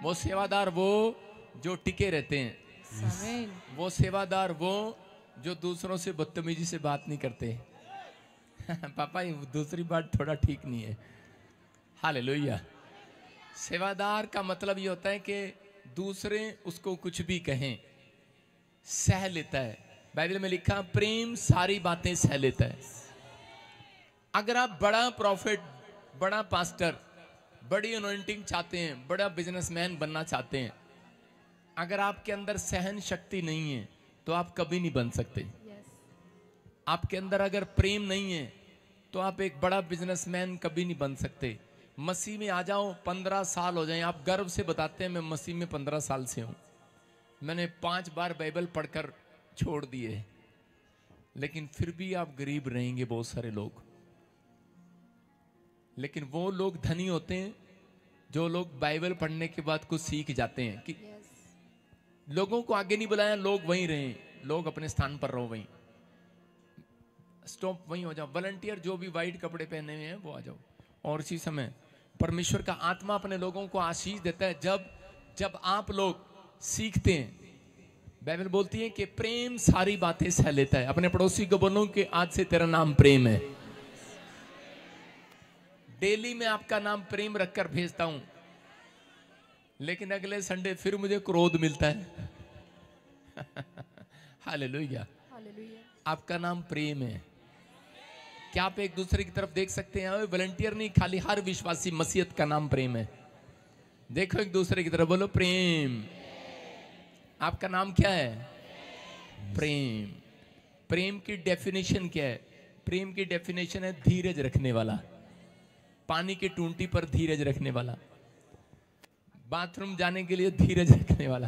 वो सेवादार वो जो टिके रहते हैं। वो सेवादार वो जो दूसरों से बदतमीजी से बात नहीं करते। पापा ये दूसरी बात थोड़ा ठीक नहीं है। हालेलुया। सेवादार का मतलब ये होता है कि दूसरे उसको कुछ भी कहें सह लेता है। बाइबल में लिखा प्रेम सारी बातें सह लेता है। अगर आप बड़ा प्रॉफिट, बड़ा पास्टर, बड़ी अनॉइंटिंग चाहते हैं, बड़ा बिजनेसमैन बनना चाहते हैं, अगर आपके अंदर सहन शक्ति नहीं है तो आप कभी नहीं बन सकते। आपके अंदर अगर प्रेम नहीं है तो आप एक बड़ा बिजनेसमैन कभी नहीं बन सकते। मसीह में आ जाओ, 15 साल हो जाए, आप गर्व से बताते हैं मैं मसीह में 15 साल से हूं, मैंने 5 बार बाइबल पढ़कर छोड़ दिए, लेकिन फिर भी आप गरीब रहेंगे बहुत सारे लोग। लेकिन वो लोग धनी होते हैं जो लोग बाइबल पढ़ने के बाद कुछ सीख जाते हैं कि लोगों को आगे नहीं बुलाया, लोग वहीं रहे, लोग अपने स्थान पर रहो, वहीं स्टॉप, वहीं हो जाओ। वॉलंटियर जो भी वाइट कपड़े पहने हुए हैं वो आ जाओ। और इसी समय परमेश्वर का आत्मा अपने लोगों को आशीष देता है जब आप लोग सीखते हैं। बाइबल बोलती है कि प्रेम सारी बातें सह लेता है। अपने पड़ोसी को बोलो कि आज से तेरा नाम प्रेम है। डेली मैं आपका नाम प्रेम रखकर भेजता हूं, लेकिन अगले संडे फिर मुझे क्रोध मिलता है। हालेलुया। आपका नाम प्रेम है। क्या आप एक दूसरे की तरफ देख सकते हैं? वॉलंटियर नहीं, खाली हर विश्वासी मसीहत का नाम प्रेम है। देखो एक दूसरे की तरफ, बोलो प्रेम। आपका नाम क्या है? प्रेम। प्रेम की डेफिनेशन क्या है? प्रेम की डेफिनेशन है धीरज रखने वाला, पानी की टूंटी पर धीरज रखने वाला, बाथरूम जाने के लिए धीरज रखने वाला,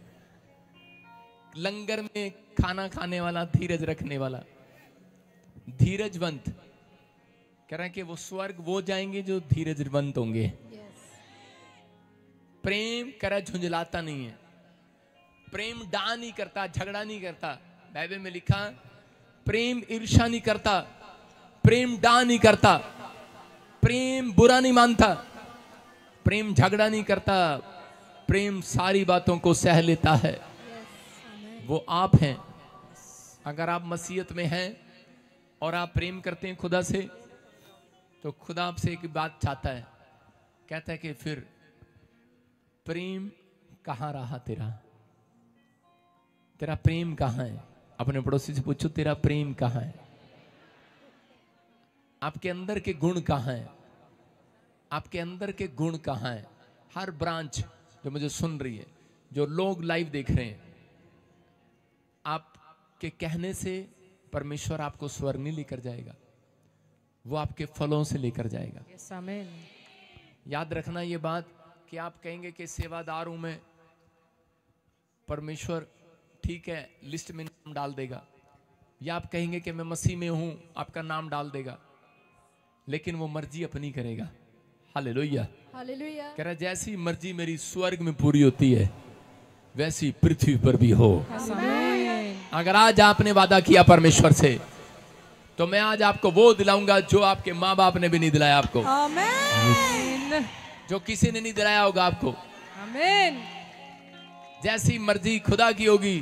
लंगर में खाना खाने वाला धीरज रखने वाला, धीरजवंत। कह रहा है कि वो स्वर्ग वो जाएंगे जो धीरजवंत होंगे। प्रेम करा झुंझलाता नहीं है, प्रेम डा नहीं करता, झगड़ा नहीं करता। बाइबल में लिखा प्रेम ईर्ष्या नहीं करता, प्रेम डा नहीं करता, प्रेम बुरा नहीं मानता, प्रेम झगड़ा नहीं करता, प्रेम सारी बातों को सह लेता है। वो आप हैं। अगर आप मसीहत में हैं और आप प्रेम करते हैं खुदा से, तो खुदा आपसे एक बात चाहता है, कहता है कि फिर प्रेम कहां रहा तेरा? तेरा प्रेम कहां है? अपने पड़ोसी से पूछो तेरा प्रेम कहां है? आपके अंदर के गुण कहां है? आपके अंदर के गुण कहां है? हर ब्रांच जो मुझे सुन रही है, जो लोग लाइव देख रहे हैं, आपके कहने से परमेश्वर आपको स्वर्ग नहीं लेकर जाएगा, वो आपके फलों से लेकर जाएगा। Yes, amen. याद रखना ये बात कि आप कहेंगे कि सेवादार हूं मैं, परमेश्वर ठीक है लिस्ट में नाम डाल देगा, या आप कहेंगे कि मैं मसीह में हूं, आपका नाम डाल देगा, लेकिन वो मर्जी अपनी करेगा। हालेलुया। हालेलुया। कह रहा जैसी मर्जी मेरी स्वर्ग में पूरी होती है वैसी पृथ्वी पर भी हो। अगर आज आपने वादा किया परमेश्वर से, तो मैं आज आपको वो दिलाऊंगा जो आपके माँ बाप ने भी नहीं दिलाया आपको, आमीन। जो किसी ने नहीं दिलाया होगा आपको। आमीन। जैसी मर्जी खुदा की होगी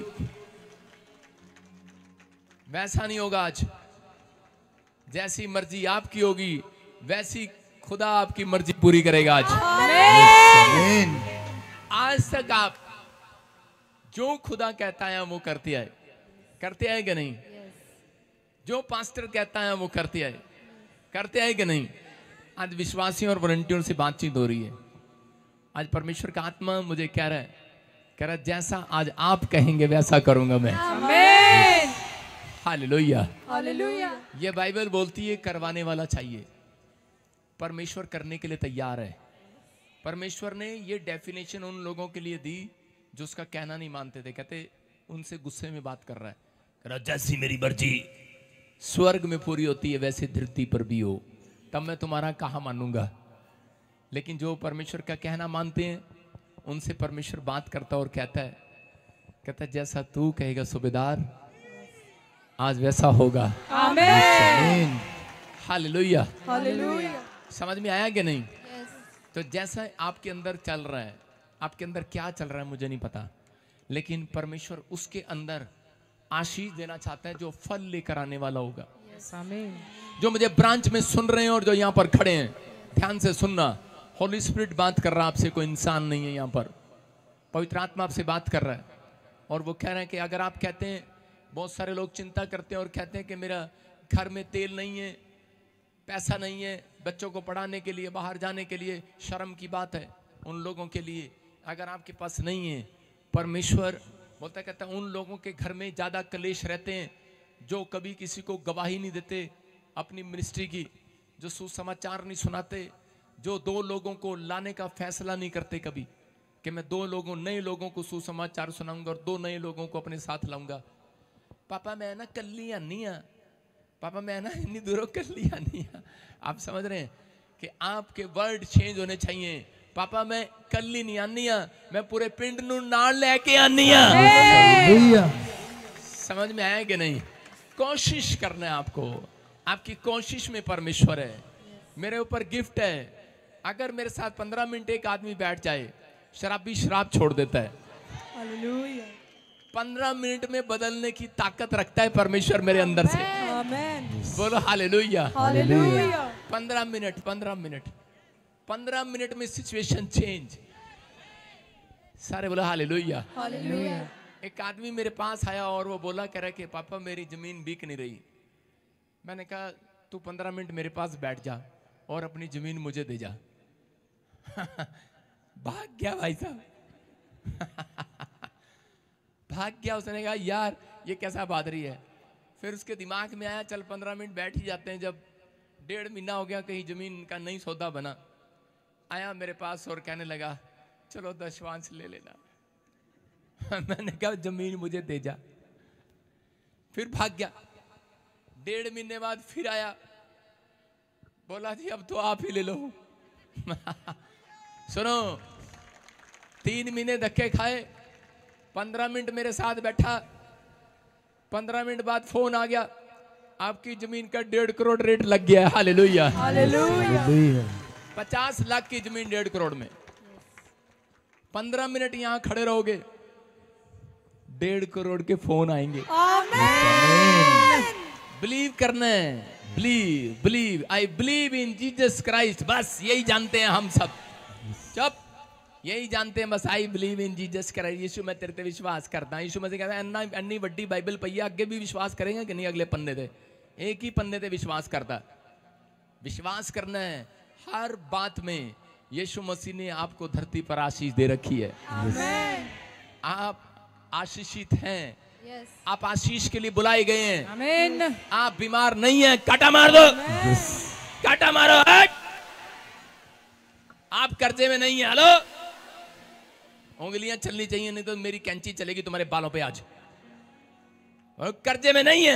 वैसा नहीं होगा आज। जैसी मर्जी आपकी होगी वैसी खुदा आपकी मर्जी पूरी करेगा आज। आमीन। आज तक आप जो खुदा कहता है वो करते आए, करते आए कि नहीं? जो पास्टर कहता है वो करते आए, करते आए कि नहीं? आज विश्वासियों और वॉलंटियरों से बातचीत हो रही है। आज परमेश्वर का आत्मा मुझे कह रहा है, कह रहा है जैसा आज आप कहेंगे वैसा करूंगा मैं। आमीन। हालेलुया। हालेलुया। ये बाइबल बोलती है करवाने वाला चाहिए। परमेश्वर करने के लिए तैयार है। परमेश्वर ने ये डेफिनेशन उन लोगों के लिए दी जो उसका कहना नहीं मानते थे। कहते उनसे गुस्से में बात कर रहा है, कह रहा जैसी मेरी मर्जी स्वर्ग में पूरी होती है वैसे धरती पर भी हो, तब मैं तुम्हारा कहाँ मानूंगा। लेकिन जो परमेश्वर का कहना मानते हैं उनसे परमेश्वर बात करता और कहता है जैसा तू कहेगा सूबेदार आज वैसा होगा। आमीन। हालेलुया। हालेलुया। समझ में आया कि नहीं? तो जैसा आपके अंदर चल रहा है, आपके अंदर क्या चल रहा है मुझे नहीं पता, लेकिन परमेश्वर उसके अंदर आशीष देना चाहता है जो फल लेकर आने वाला होगा। आमीन। जो मुझे ब्रांच में सुन रहे हैं और जो यहाँ पर खड़े हैं, ध्यान से सुनना। होली स्पिरिट बात कर रहा है आपसे, कोई इंसान नहीं है यहाँ पर। पवित्र आत्मा आपसे बात कर रहा है और वो कह रहे हैं कि अगर आप कहते हैं, बहुत सारे लोग चिंता करते हैं और कहते हैं कि मेरा घर में तेल नहीं है, पैसा नहीं है, बच्चों को पढ़ाने के लिए, बाहर जाने के लिए, शर्म की बात है उन लोगों के लिए। अगर आपके पास नहीं है, परमेश्वर बोलता कहता है उन लोगों के घर में ज़्यादा कलेश रहते हैं जो कभी किसी को गवाही नहीं देते अपनी मिनिस्ट्री की, जो सुसमाचार नहीं सुनाते, जो दो लोगों को लाने का फैसला नहीं करते कभी कि मैं नए लोगों को सुसमाचार सुनाऊंगा और 2 नए लोगों को अपने साथ लाऊंगा। पापा मैं ना कल्ली आनी हाँ, पापा मैं ना इतनी दूरों कल्ली आनी हाँ। आप समझ रहे हैं कि आपके वर्ड चेंज होने चाहिए। पापा मैं कल्ली नहीं आनी हाँ, मैं पूरे पिंड नू नाल लेके आनी हाँ। हालेलुया। समझ में आया कि नहीं? कोशिश करना है आपको, आपकी कोशिश में परमेश्वर है। मेरे ऊपर गिफ्ट है। अगर मेरे साथ 15 मिनट एक आदमी बैठ जाए, शराबी शराब छोड़ देता है, हालेलुया। 15 मिनट में बदलने की ताकत रखता है परमेश्वर मेरे अंदर से। आमीन। बोलो हालेलुया। हालेलुया। 15 मिनट में सिचुएशन चेंज। सारे बोलो हालेलुया। हालेलुया। एक आदमी मेरे पास आया और वो बोला कह रहा कि पापा मेरी जमीन बिक नहीं रही। मैंने कहा तू 15 मिनट मेरे पास बैठ जा और अपनी जमीन मुझे दे जा। भाग गया भाई साहब। भाग गया। उसने कहा यार ये कैसा बादरी है। फिर उसके दिमाग में आया चल 15 मिनट बैठ ही जाते हैं। जब 1.5 महीना हो गया कहीं जमीन का नहीं सौदा बना, आया मेरे पास और कहने लगा चलो दशवांश ले लेना। मैंने कहा जमीन मुझे दे जा। फिर भाग गया। 1.5 महीने बाद फिर आया, बोला जी अब तो आप ही ले लो। सुनो, 3 महीने धक्के खाए, 15 मिनट मेरे साथ बैठा। 15 मिनट बाद फोन आ गया, आपकी जमीन का 1.5 करोड़ रेट लग गया है। हालेलुया। हालेलुया। 50 लाख की जमीन 1.5 करोड़ में। 15 मिनट यहां खड़े रहोगे, 1.5 करोड़ के फोन आएंगे। बिलीव करना है। Believe I believe in Jesus Christ. बस यही जानते हैं हम सब। चुप, यही जानते हैं बस। I believe in Jesus Christ. यीशु मैं तेरे ते विश्वास करता हूं। यीशु मसीह कहता है अन्नी वड्डी बाइबल पई है, अगे भी विश्वास करेंगे कि नहीं? अगले पन्ने ते एक ही पन्ने ते विश्वास करता। विश्वास करना है हर बात में। यीशु मसीह ने आपको धरती पर आशीष दे रखी है। आप आशीषित हैं। आप आशीष के लिए बुलाए गए हैं। आमीन। आप बीमार नहीं हैं। काटा मार दो, काटा मारो। आप कर्जे में नहीं है। हेलो, उंगलियां चलनी चाहिए, नहीं तो मेरी कैंची चलेगी तुम्हारे बालों पे आज। और कर्जे में नहीं है,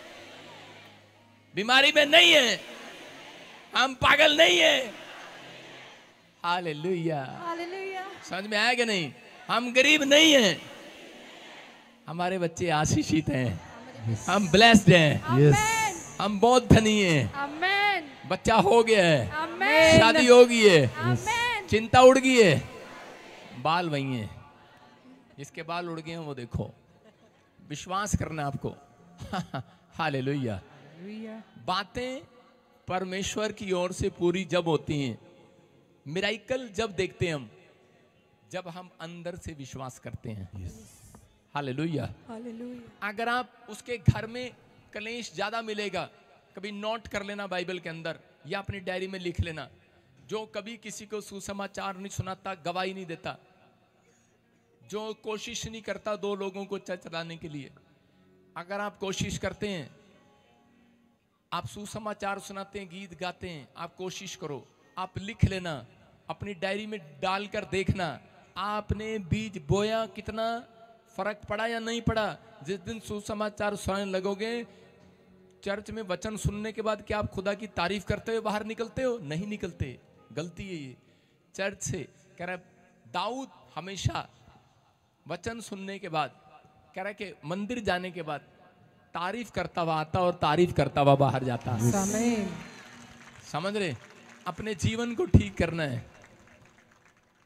बीमारी में नहीं है, हम पागल नहीं है। हालेलुया। हालेलुया। समझ में आया कि नहीं? हम गरीब नहीं हैं, हमारे बच्चे आशीषित हैं, हम ब्लेस्ड हैं। यस। हम बहुत धनी हैं। आमीन। बच्चा हो गया है, आमीन। शादी हो गई है, आमीन। चिंता उड़ गई है, बाल वही हैं। जिसके बाल उड़ गए हैं वो देखो। विश्वास करना है आपको। हालेलुया। बातें परमेश्वर की ओर से पूरी जब होती हैं, मिराइकल जब देखते हैं हम, जब हम अंदर से विश्वास करते हैं। हालेलुया। हालेलुया। अगर आप उसके घर में कलेश ज्यादा मिलेगा, कभी नोट कर लेना बाइबल के अंदर या अपनी डायरी में लिख लेना। जो कभी किसी को सुसमाचार नहीं सुनाता, गवाही नहीं देता, जो कोशिश नहीं करता 2 लोगों को चर्च लाने के लिए, अगर आप कोशिश करते हैं, आप सुसमाचार सुनाते हैं, गीत गाते हैं, आप कोशिश करो, आप लिख लेना, अपनी डायरी में डालकर देखना आपने बीज बोया, कितना फर्क पड़ा या नहीं पड़ा। जिस दिन सुसमाचार सुनाने लगोगे, चर्च में वचन सुनने के बाद क्या आप खुदा की तारीफ करते हुए बाहर निकलते हो? नहीं निकलते। गलती है ये। चर्च से कह रहा है दाऊद हमेशा वचन सुनने के बाद, कह रहा है कि मंदिर जाने के बाद तारीफ करता हुआ आता और तारीफ करता हुआ बाहर जाता। आमीन। समझ रहे? अपने जीवन को ठीक करना है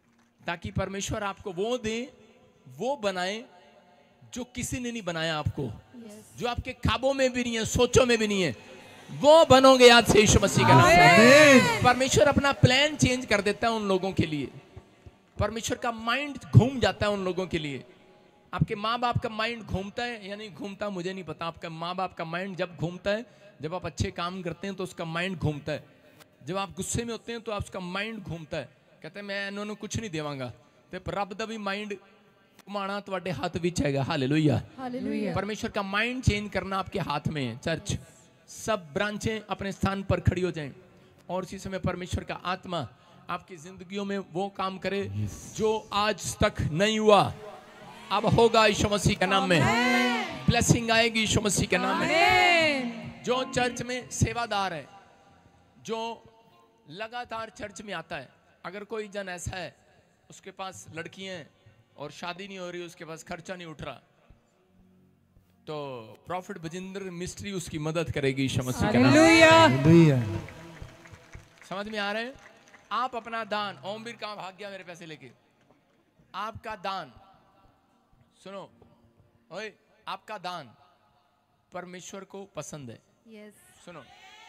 ताकि परमेश्वर आपको वो दे, वो बनाए जो किसी ने नहीं बनाया आपको, जो आपके ख्वाबों में भी नहीं है, सोचों में भी नहीं है, वो बनोगे आज से यीशु मसीह के नाम में। परमेश्वर अपना प्लान चेंज कर देता है उन लोगों के लिए। परमेश्वर का माइंड घूम जाता है उन लोगों के लिए। आपके माँ बाप का माइंड घूमता है या नहीं घूमता मुझे नहीं पता। आपका माँ बाप का माइंड जब घूमता है, जब आप अच्छे काम करते हैं तो उसका माइंड घूमता है। जब आप गुस्से में होते हैं तो आपका माइंड घूमता है, कहते हैं मैं इन्होंने कुछ नहीं देवांगा। तो रब दा भी माइंड घुमाना ਤੁਹਾਡੇ ਹੱਥ ਵਿੱਚ ਹੈਗਾ। हालेलुया। हालेलुया। परमेश्वर का माइंड चेंज करना आपके हाथ में है। चर्च सब ब्रांचें अपने स्थान पर खड़ी हो जाएं और इसी समय परमेश्वर का आत्मा आपकी जिंदगियों में वो काम करे जो आज तक नहीं हुआ, अब होगा यीशु मसीह के नाम में। ब्लेसिंग आएगी यीशु मसीह के नाम में। जो चर्च में सेवादार है, जो लगातार चर्च में आता है, अगर कोई जन ऐसा है उसके पास लड़कियां हैं और शादी नहीं हो रही, उसके पास खर्चा नहीं उठ रहा, तो प्रॉफिट बजिंदर मिस्ट्री उसकी मदद करेगी यीशु मसीह के नाम में। समझ में आ रहे हैं? आप अपना दान, ओमवीर कहां भाग गया मेरे पैसे लेके? आपका दान सुनो, ओए, आपका दान परमेश्वर को पसंद है। सुनो,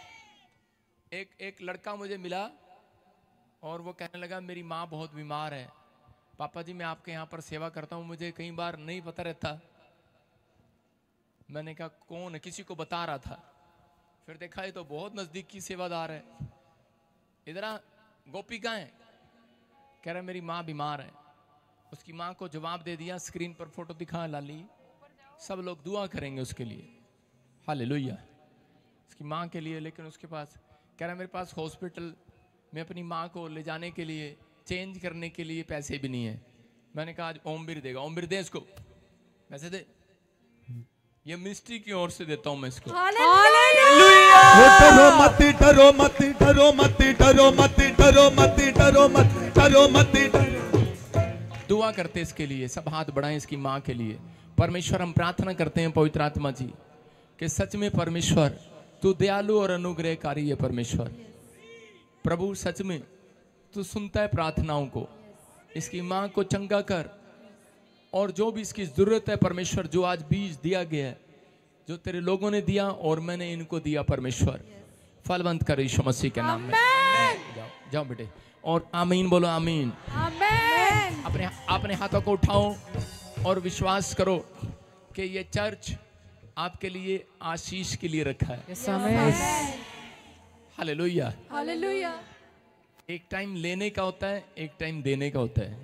एक लड़का मुझे मिला और वो कहने लगा मेरी माँ बहुत बीमार है, पापा जी मैं आपके यहाँ पर सेवा करता हूँ, मुझे कई बार नहीं पता रहता। मैंने कहा कौन है? किसी को बता रहा था, फिर देखा ये तो बहुत नजदीक की सेवादार है। इधर आ, गोपी कहाँ है? कह रहा मेरी माँ बीमार है। उसकी माँ को जवाब दे दिया, स्क्रीन पर फोटो दिखा लाली, सब लोग दुआ करेंगे उसके लिए। हालेलुया। उसकी माँ के लिए। लेकिन उसके पास कह रहा मेरे पास हॉस्पिटल में अपनी माँ को ले जाने के लिए, चेंज करने के लिए पैसे भी नहीं है। मैंने कहा आज ओमवीर देगा। ओमवीर दे इसको, पैसे दे, ये मिनिस्ट्री की ओर से देता हूं मैं इसको। डरो मत, डरो मत, डरो मत, डरो मत, डरो मत, डरो मत, डरो मत। दुआ करते इसके लिए, सब हाथ बढ़ाएं इसकी माँ के लिए। परमेश्वर हम प्रार्थना करते हैं पवित्र आत्मा जी कि सच में परमेश्वर तू दयालु और अनुग्रहकारी है। परमेश्वर प्रभु सच में तू सुनता है प्रार्थनाओं को। इसकी माँ को चंगा कर और जो भी इसकी जरूरत है परमेश्वर, जो आज बीज दिया गया है, जो तेरे लोगों ने दिया और मैंने इनको दिया, परमेश्वर फलवंत कर यीशु मसीह के नाम में। जाओ जाओ बेटे, और आमीन बोलो, आमीन। अपने हाथों को उठाओ और विश्वास करो कि ये चर्च आपके लिए आशीष के लिए रखा है। हालेलुया। हालेलुया। एक टाइम लेने का होता है, एक टाइम देने का होता है।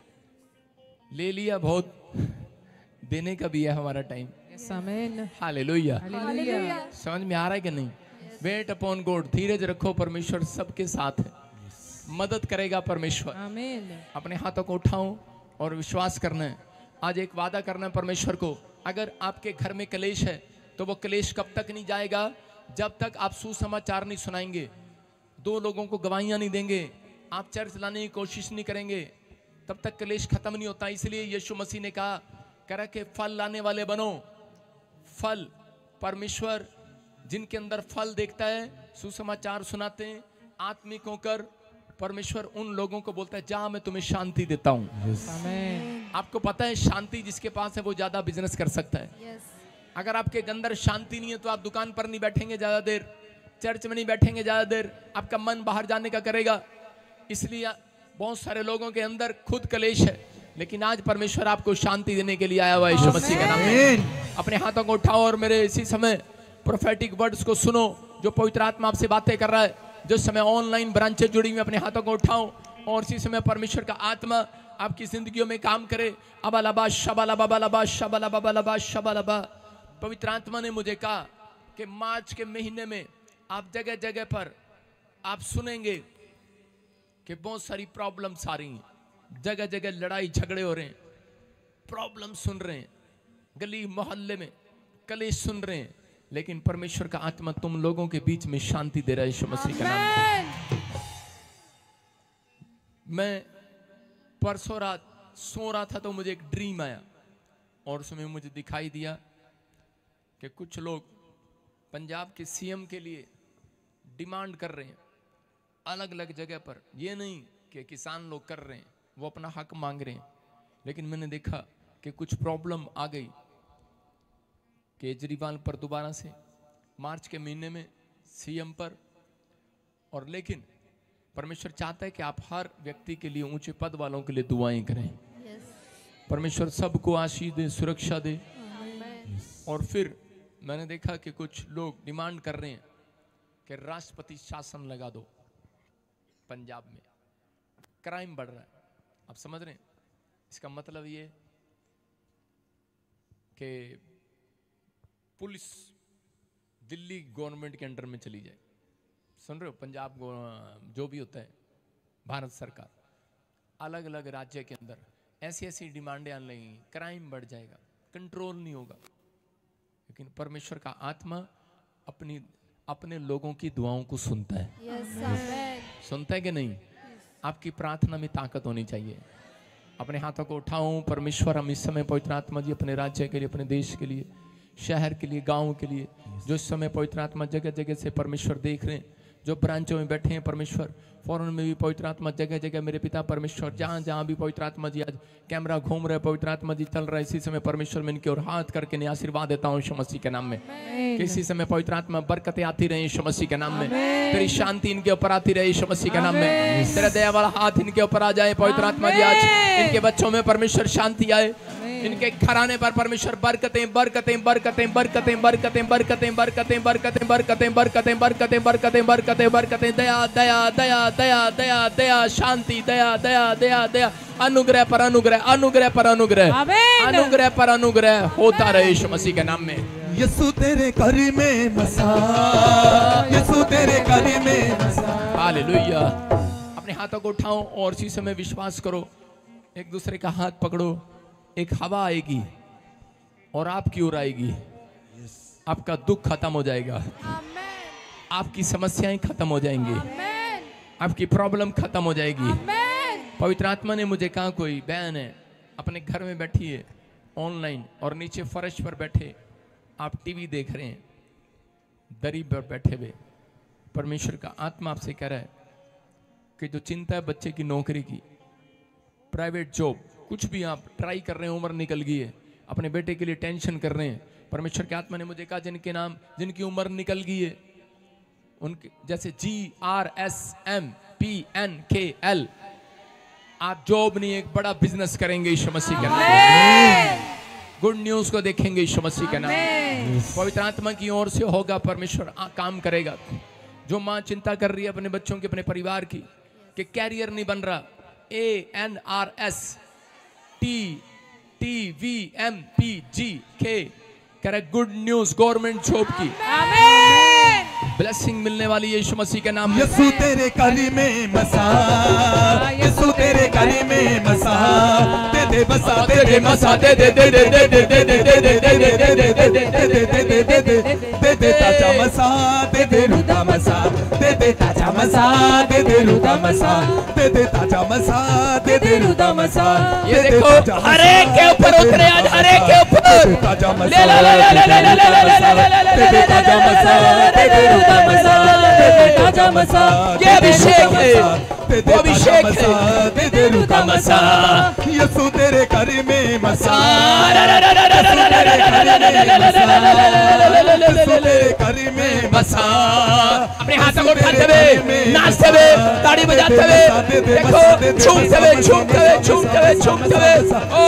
ले लिया बहुत, देने का भी है हमारा टाइम। हालेलुया। समझ में आ रहा है कि नहीं? वेट अपॉन गॉड, धीरज रखो, परमेश्वर सबके साथ है, मदद करेगा परमेश्वर। अपने हाथों को उठाओ और विश्वास करना है। आज एक वादा करना है परमेश्वर को, अगर आपके घर में कलेश है तो वो कलेश कब तक नहीं जाएगा? जब तक आप सुसमाचार नहीं सुनाएंगे, दो लोगों को गवाहियां नहीं देंगे, आप चर्च लाने की कोशिश नहीं करेंगे, तब तक कलेश खत्म नहीं होता। इसलिए यीशु मसीह ने कहा, कह रहा कि फल लाने वाले बनो। फल, परमेश्वर जिनके अंदर फल देखता है, सुसमाचार सुनाते हैं, आत्मिक होकर परमेश्वर उन लोगों को बोलता है जा मैं तुम्हें शांति देता हूं। आपको पता है शांति जिसके पास है वो ज्यादा बिजनेस कर सकता है। अगर आपके अंदर शांति नहीं है तो आप दुकान पर नहीं बैठेंगे ज्यादा देर, चर्च में नहीं बैठेंगे ज्यादा देर, आपका मन बाहर जाने का करेगा। इसलिए बहुत सारे लोगों के अंदर खुद कलेश है, लेकिन आज परमेश्वर आपको शांति देने के लिए आया हुआ है यीशु मसीह के नाम में। अपने हाथों को उठाओ और मेरे इसी समय प्रोफेटिक वर्ड्स को सुनो जो पवित्र आत्मा आपसे बातें कर रहा है। जो समय ऑनलाइन ब्रांचें जुड़ी हुई, अपने हाथों को उठाओ और इसी समय परमेश्वर का आत्मा आपकी जिंदगियों में काम करे। अबालबा शबालबा बलबा शबालबा बलबा शबालबा। पवित्र आत्मा ने मुझे कहा कि मार्च के महीने में आप जगह जगह पर आप सुनेंगे कि बहुत सारी प्रॉब्लम्स आ रही हैं, जगह जगह लड़ाई झगड़े हो रहे हैं, प्रॉब्लम सुन रहे हैं, गली मोहल्ले में कलेश सुन रहे हैं, लेकिन परमेश्वर का आत्मा तुम लोगों के बीच में शांति दे रहा है यीशु मसीह का नाम। मैं परसों रात सो रहा था तो मुझे एक ड्रीम आया और उसमें मुझे दिखाई दिया कि कुछ लोग पंजाब के सीएम के लिए डिमांड कर रहे हैं अलग अलग जगह पर। ये नहीं कि किसान लोग कर रहे हैं, वो अपना हक मांग रहे हैं, लेकिन मैंने देखा कि कुछ प्रॉब्लम आ गई केजरीवाल पर दोबारा से, मार्च के महीने में सीएम पर। और लेकिन परमेश्वर चाहता है कि आप हर व्यक्ति के लिए, ऊंचे पद वालों के लिए दुआएं करें। परमेश्वर सबको आशीष दे, सुरक्षा दे। और फिर मैंने देखा कि कुछ लोग डिमांड कर रहे हैं कि राष्ट्रपति शासन लगा दो। पंजाब में क्राइम बढ़ रहा है, आप समझ रहे हैं? इसका मतलब ये कि पुलिस दिल्ली गवर्नमेंट के अंडर में चली जाए। सुन रहे हो? पंजाब जो भी होता है, भारत सरकार अलग अलग राज्य के अंदर ऐसी ऐसी डिमांडें आने लगेंगी, क्राइम बढ़ जाएगा, कंट्रोल नहीं होगा। लेकिन परमेश्वर का आत्मा अपने लोगों की दुआओं को सुनता है। सुनता है कि नहीं? आपकी प्रार्थना में ताकत होनी चाहिए। अपने हाथों को उठाऊं। परमेश्वर, हम इस समय पवित्र आत्मा जी अपने राज्य के लिए, अपने देश के लिए, शहर के लिए, गांव के लिए, जो इस समय पवित्र आत्मा जगह जगह से परमेश्वर देख रहे हैं, जो ब्रांचों में बैठे हैं परमेश्वर, फॉरेन में भी पवित्र आत्मा जगह जगह मेरे पिता परमेश्वर, जहां जहां भी पवित्र आत्मा जी आज कैमरा घूम रहे, पवित्र आत्मा जी चल रहा है, इसी समय परमेश्वर मैं इनके और हाथ करके ने आशीर्वाद देता हूं यीशु मसीह के नाम में। कि इसी समय पवित्र आत्मा बरकतें आती रहे यीशु मसीह के नाम में। तेरी शांति इनके ऊपर आती रहे यीशु मसीह के नाम में। तेरा दया वाला हाथ इनके ऊपर आ जाए पवित्र आत्मा जी। आज इनके बच्चों में परमेश्वर शांति आए, इनके घराने पर परमेश्वर बरकतें बरकतें बरकतें बरकतें बरकतें बरकतें बरकतें बरकतें बरकतें बरकतें बरकतें बरकतें बरकतें बरकतें, दया दया दया दया दया दया, शांति, दया दया दया दया, अनुग्रह पर अनुग्रह, अनुग्रह पर अनुग्रह, अनुग्रह पर अनुग्रह होता रहे यीशु मसीह के नाम में। यीशु तेरे घर में बसा, यीशु तेरे घर में बसा। हालेलुया। अपने हाथों को उठाओ और इसी समय विश्वास करो, एक दूसरे का हाथ पकड़ो। एक हवा आएगी और आपकी ओर आएगी, आपका दुख खत्म हो जाएगा, आपकी समस्याएं खत्म हो जाएंगी, आपकी प्रॉब्लम खत्म हो जाएगी। पवित्र आत्मा ने मुझे कहा, कोई बहन है अपने घर में बैठी है ऑनलाइन, और नीचे फर्श पर बैठे आप टीवी देख रहे हैं, दरी पर बैठे हुए, परमेश्वर का आत्मा आपसे कह रहा है कि जो चिंता है बच्चे की नौकरी की, प्राइवेट जॉब, कुछ भी आप ट्राई कर रहे हैं, उम्र निकल गई है, अपने बेटे के लिए टेंशन कर रहे हैं, परमेश्वर के आत्मा ने मुझे कहा जिनके नाम, जिनकी उम्र निकल गई है, उनके जैसे GRSMPNKL, आप जॉब नहीं एक बड़ा बिजनेस करेंगे यीशु मसीह के नाम में। गुड न्यूज को देखेंगे यीशु मसीह के नाम में। पवित्र आत्मा की ओर से होगा, परमेश्वर काम करेगा। जो माँ चिंता कर रही है अपने बच्चों की, अपने परिवार की, कि कैरियर नहीं बन रहा, ANRSTTVMPGK कह रहा, गुड न्यूज, गवर्नमेंट जॉब की ब्लेसिंग मिलने वाली है यीशु मसीह के नाम में। यीशु तेरे कली में मसा, यीशु तेरे कली में मसा, दे दे बसा, दे दे मसा, दे दे दे दे दे दे दे दे दे दे दे दे दे दे दे ताजा मसा, दे दे रुदा मसा, दे दे ताजा मसा, दे दे रुदा मसा, दे दे ताजा मसा, दे दे रुदा मसा। ये देखो हर एक के ऊपर उतरे आज, हर एक के ऊपर ताजा मसा, ले ले ले ले ले ले दे दे ताजा मसा, दे दे रुदा मसा, दे दे ताजा मसा, ये अभिषेक है, वो अभिषेक है, दे दे रुदा मसा। यीशु तेरे घर में मसा, बसा। अपने हाथों को उठाते हुए, नाचते हुए, ताड़ी बजाते हुए, देखो झूमते हुए, झूमते हुए, झूमते हुए, झूमते हुए, ओ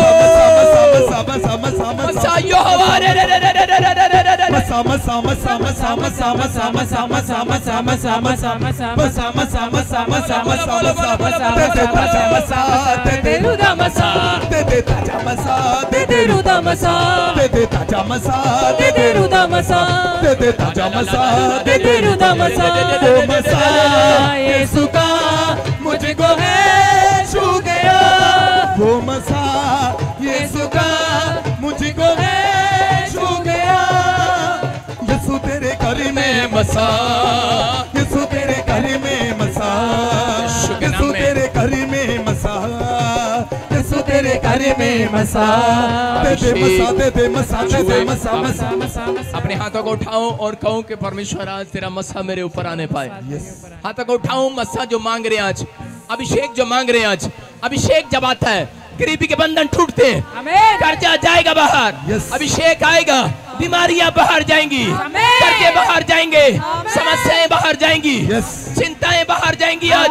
मसा यहोवा, रे रे रे रे रे रे रे रे, मसा मसा मसा मसा मसा मसा मसा मसा मसा मसा मसा मसा मसा मसा मसा मसा मसा मसा, दे दे ताजा मसा, दे दे रुदा मसा, दे दे ताजा मसा, दे दे रुदा मसा, दे दे ताजा मसा, दे दे रुदा मसा, दे दे ताजा मसा, दे दे रुदा मसा। ओ मसा यीशु का मुझको है छू गया, वो मसा यीशु का मुझको है छू गया। यीशु तेरे घर में मसा, यीशु तेरे घर में मसा, यीशु तेरे घर में मसा, यीशु तेरे घर में मसा, दे दे मसा, दे दे मसा, दे दे मसा मसा मसा। अपने हाथों को उठाओ और कहूं कि परमेश्वर आज तेरा मसा मेरे ऊपर आने पाए। हाथों को उठाओ, मसा जो मांग रहे हैं आज, अभिषेक जो मांग रहे हैं आज, अभिषेक जब आता है गरीबी के बंधन टूटते हैं, आमेन। कर्जा जाएगा बाहर, अभिषेक आएगा, बीमारियां बाहर जाएंगी, कर्जे बाहर जाएंगे, समस्याएं बाहर जाएंगी, चिंताएं बाहर जाएंगी। आज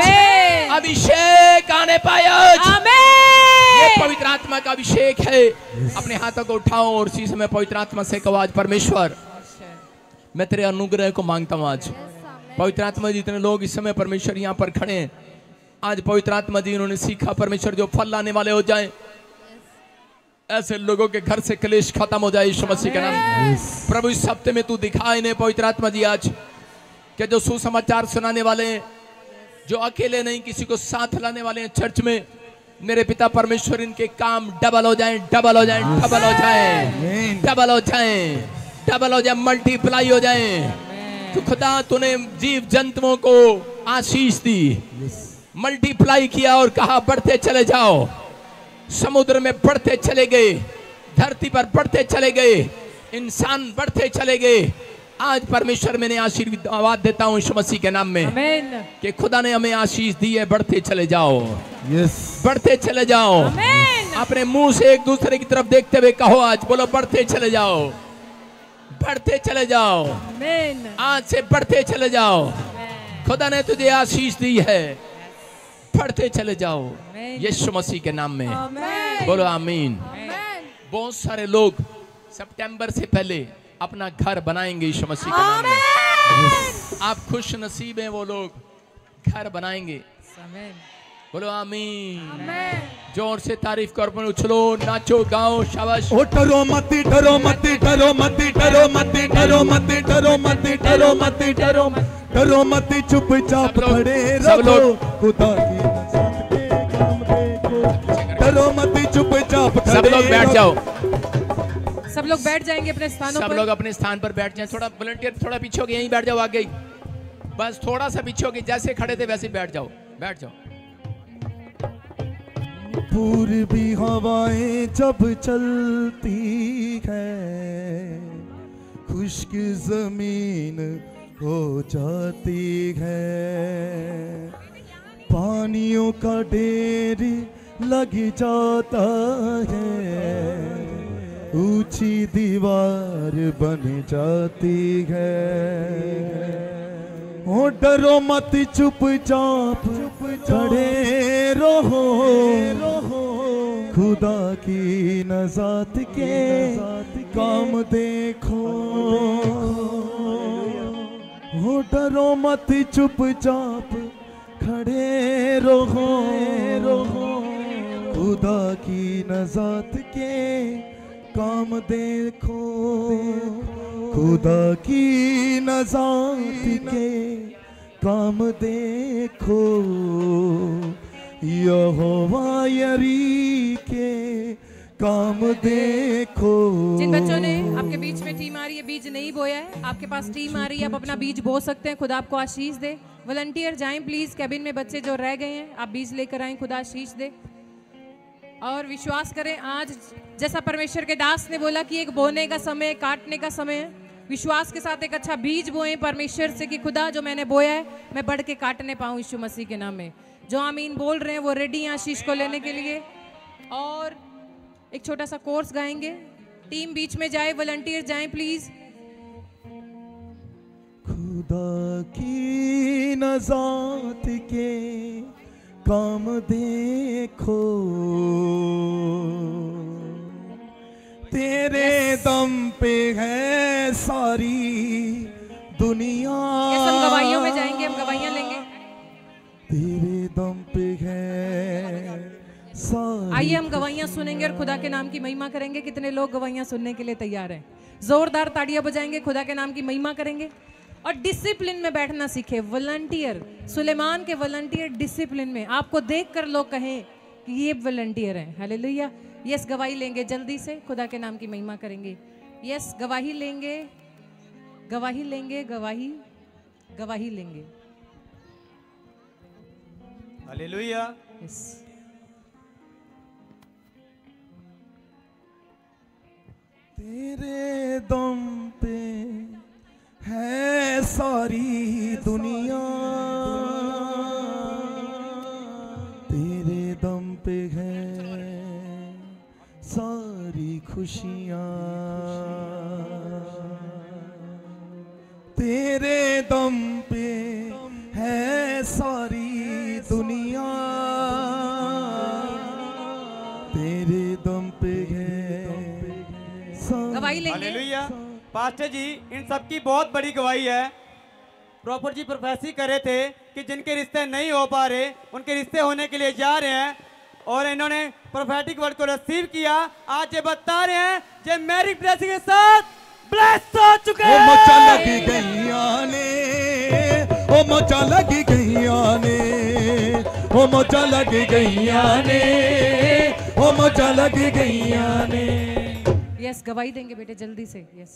अभिषेक आने पाए आज। ये पवित्र आत्मा का अभिषेक है। अपने हाथों को उठाओ और इसी समय पवित्र आत्मा से कहो, आज परमेश्वर मैं तेरे अनुग्रह को मांगता हूँ। आज पवित्र आत्मा जितने लोग इस समय परमेश्वर यहाँ पर खड़े हैं, आज पवित्र आत्मा जी इन्होंने सीखा परमेश्वर जो फल लाने वाले हो जाए, ऐसे लोगों के घर से क्लेश खत्म हो जाए यीशु मसीह के नाम। प्रभु इस हफ्ते में तू दिखा इन्हें पवित्र आत्मा जी आज कि जो सुसमाचार सुनाने वाले हैं, जो अकेले नहीं किसी को साथ लाने वाले हैं चर्च में, मेरे पिता परमेश्वर इनके काम डबल हो जाएं, डबल हो जाएं, डबल हो जाएं, डबल हो जाएं, डबल हो जाए, मल्टीप्लाई हो जाएं। तो खुदा तूने जीव जंतुओं को आशीष दी, मल्टीप्लाई किया और कहा बढ़ते चले जाओ। समुद्र में बढ़ते चले गए, धरती पर बढ़ते चले गए, इंसान बढ़ते चले गए। आज परमेश्वर मैंने आशीर्वाद देता हूँ यीशु मसीह के नाम में कि खुदा ने हमें आशीष दी है। बढ़ते चले जाओ, बढ़ते चले जाओ। अपने मुंह से एक दूसरे की तरफ देखते हुए कहो, आज बोलो बढ़ते चले जाओ, बढ़ते चले जाओ, आज से बढ़ते चले जाओ। खुदा ने तुझे आशीष दी है, बढ़ते चले जाओ यीशु मसीह के नाम में। बोलो आमीन। बहुत सारे लोग सितंबर से पहले अपना घर बनाएंगे यीशु मसीह के नाम में। आप खुश नसीब हैं वो लोग घर बनाएंगे। बोलो आमीन। जोर से तारीफ कर, उछलो, नाचो, गाओ, शाबाश। ओ डरो मत, डरो मत, डरो मत, डरो मत, डरो मत, डरो मत, डरो मत, डरो मत, डरो मत, चुपचाप खड़े रहो, खुदा की नज़ात के काम देखो। डरो मत, चुपचाप खड़े। सब लोग बैठ जाओ, सब लोग बैठ जाएंगे अपने स्थानों पर। सब लोग अपने स्थान पर बैठ जाएं। थोड़ा वॉलंटियर थोड़ा पीछे हो गए, यहीं बैठ जाओ, आगे बस थोड़ा सा पीछे हो गए, जैसे खड़े थे वैसे बैठ जाओ, बैठ जाओ। पूर्वी हवाएं जब चलती है, खुश्क जमीन हो जाती है, पानियों का ढेर लग जाता है, ऊंची दीवार बन जाती है। ओ डरो मत, चुपचाप खड़े रहो, खुदा की नज़ात के काम देखो। ओ डरो मत, चुपचाप खड़े रहो, खुदा की नज़ात के काम देखो, खुदा की नज़ात के काम देखो, यहोवा यरी के काम देखो। जिन बच्चों ने आपके बीच में टीम आ रही है, बीज नहीं बोया है, आपके पास टीम आ रही है, आप अपना बीज बो सकते हैं। खुदा आपको आशीष दे। वॉलंटियर जाएं प्लीज, कैबिन में बच्चे जो रह गए हैं आप बीज लेकर आएं, खुदा आशीष दे। और विश्वास करें, आज जैसा परमेश्वर के दास ने बोला कि एक बोने का समय, काटने का समय है, विश्वास के साथ एक अच्छा बीज बोएं परमेश्वर से कि खुदा जो मैंने बोया है मैं बढ़ के काटने पाऊं यीशु मसीह के नाम में। जो आमीन बोल रहे हैं वो रेडी हैं आशीष को लेने के लिए। और एक छोटा सा कोर्स गाएंगे। टीम बीच में जाए, वॉलंटियर जाएं प्लीज। खुदा की नज़ात के काम देखो, तेरे दम पे है सारी दुनिया। हम गवाहियों में जाएंगे, हम गवाहियां लेंगे। तेरे दम पे है सारी। आइए हम गवाहियां सुनेंगे और खुदा के नाम की महिमा करेंगे। कितने लोग गवाहियां सुनने के लिए तैयार हैं? जोरदार ताड़ियां बजाएंगे, खुदा के नाम की महिमा करेंगे। और डिसिप्लिन में बैठना सीखे। वॉलंटियर, सुलेमान के वॉलंटियर डिसिप्लिन में, आपको देखकर लोग कहें कि ये वॉलंटियर हैं। हालेलुया। यस, गवाही लेंगे जल्दी से, खुदा के नाम की महिमा करेंगे। यस, गवाही लेंगे, गवाही लेंगे, गवाही गवाही लेंगे। हालेलुया। यस, तेरे दम पे है सारी दुनिया, तेरे दम पे सारी खुशियाँ तेरे दम पे है सारी दुनिया, तेरे दम पे है गवाही लेंगे। हालेलुया। पास्टर जी, इन सबकी बहुत बड़ी गवाही है। प्रॉफिट जी प्रोफेसी कर रहे थे कि जिनके रिश्ते नहीं हो पा रहे उनके रिश्ते होने के लिए जा रहे हैं, और इन्होंने प्रोफेटिक वर्ड को रिसीव किया। आज ये बता रहे हैं जे मैरिज ब्लेसिंग के साथ ब्लेस हो चुके हैं। ओ मोचा लगी गईया ने, ओ मोचा लगी गईया ने, ओ मोचा लगी गईया ने, ओ मोचा लगी गईया ने। यस, गवाही देंगे बेटे जल्दी से। यस।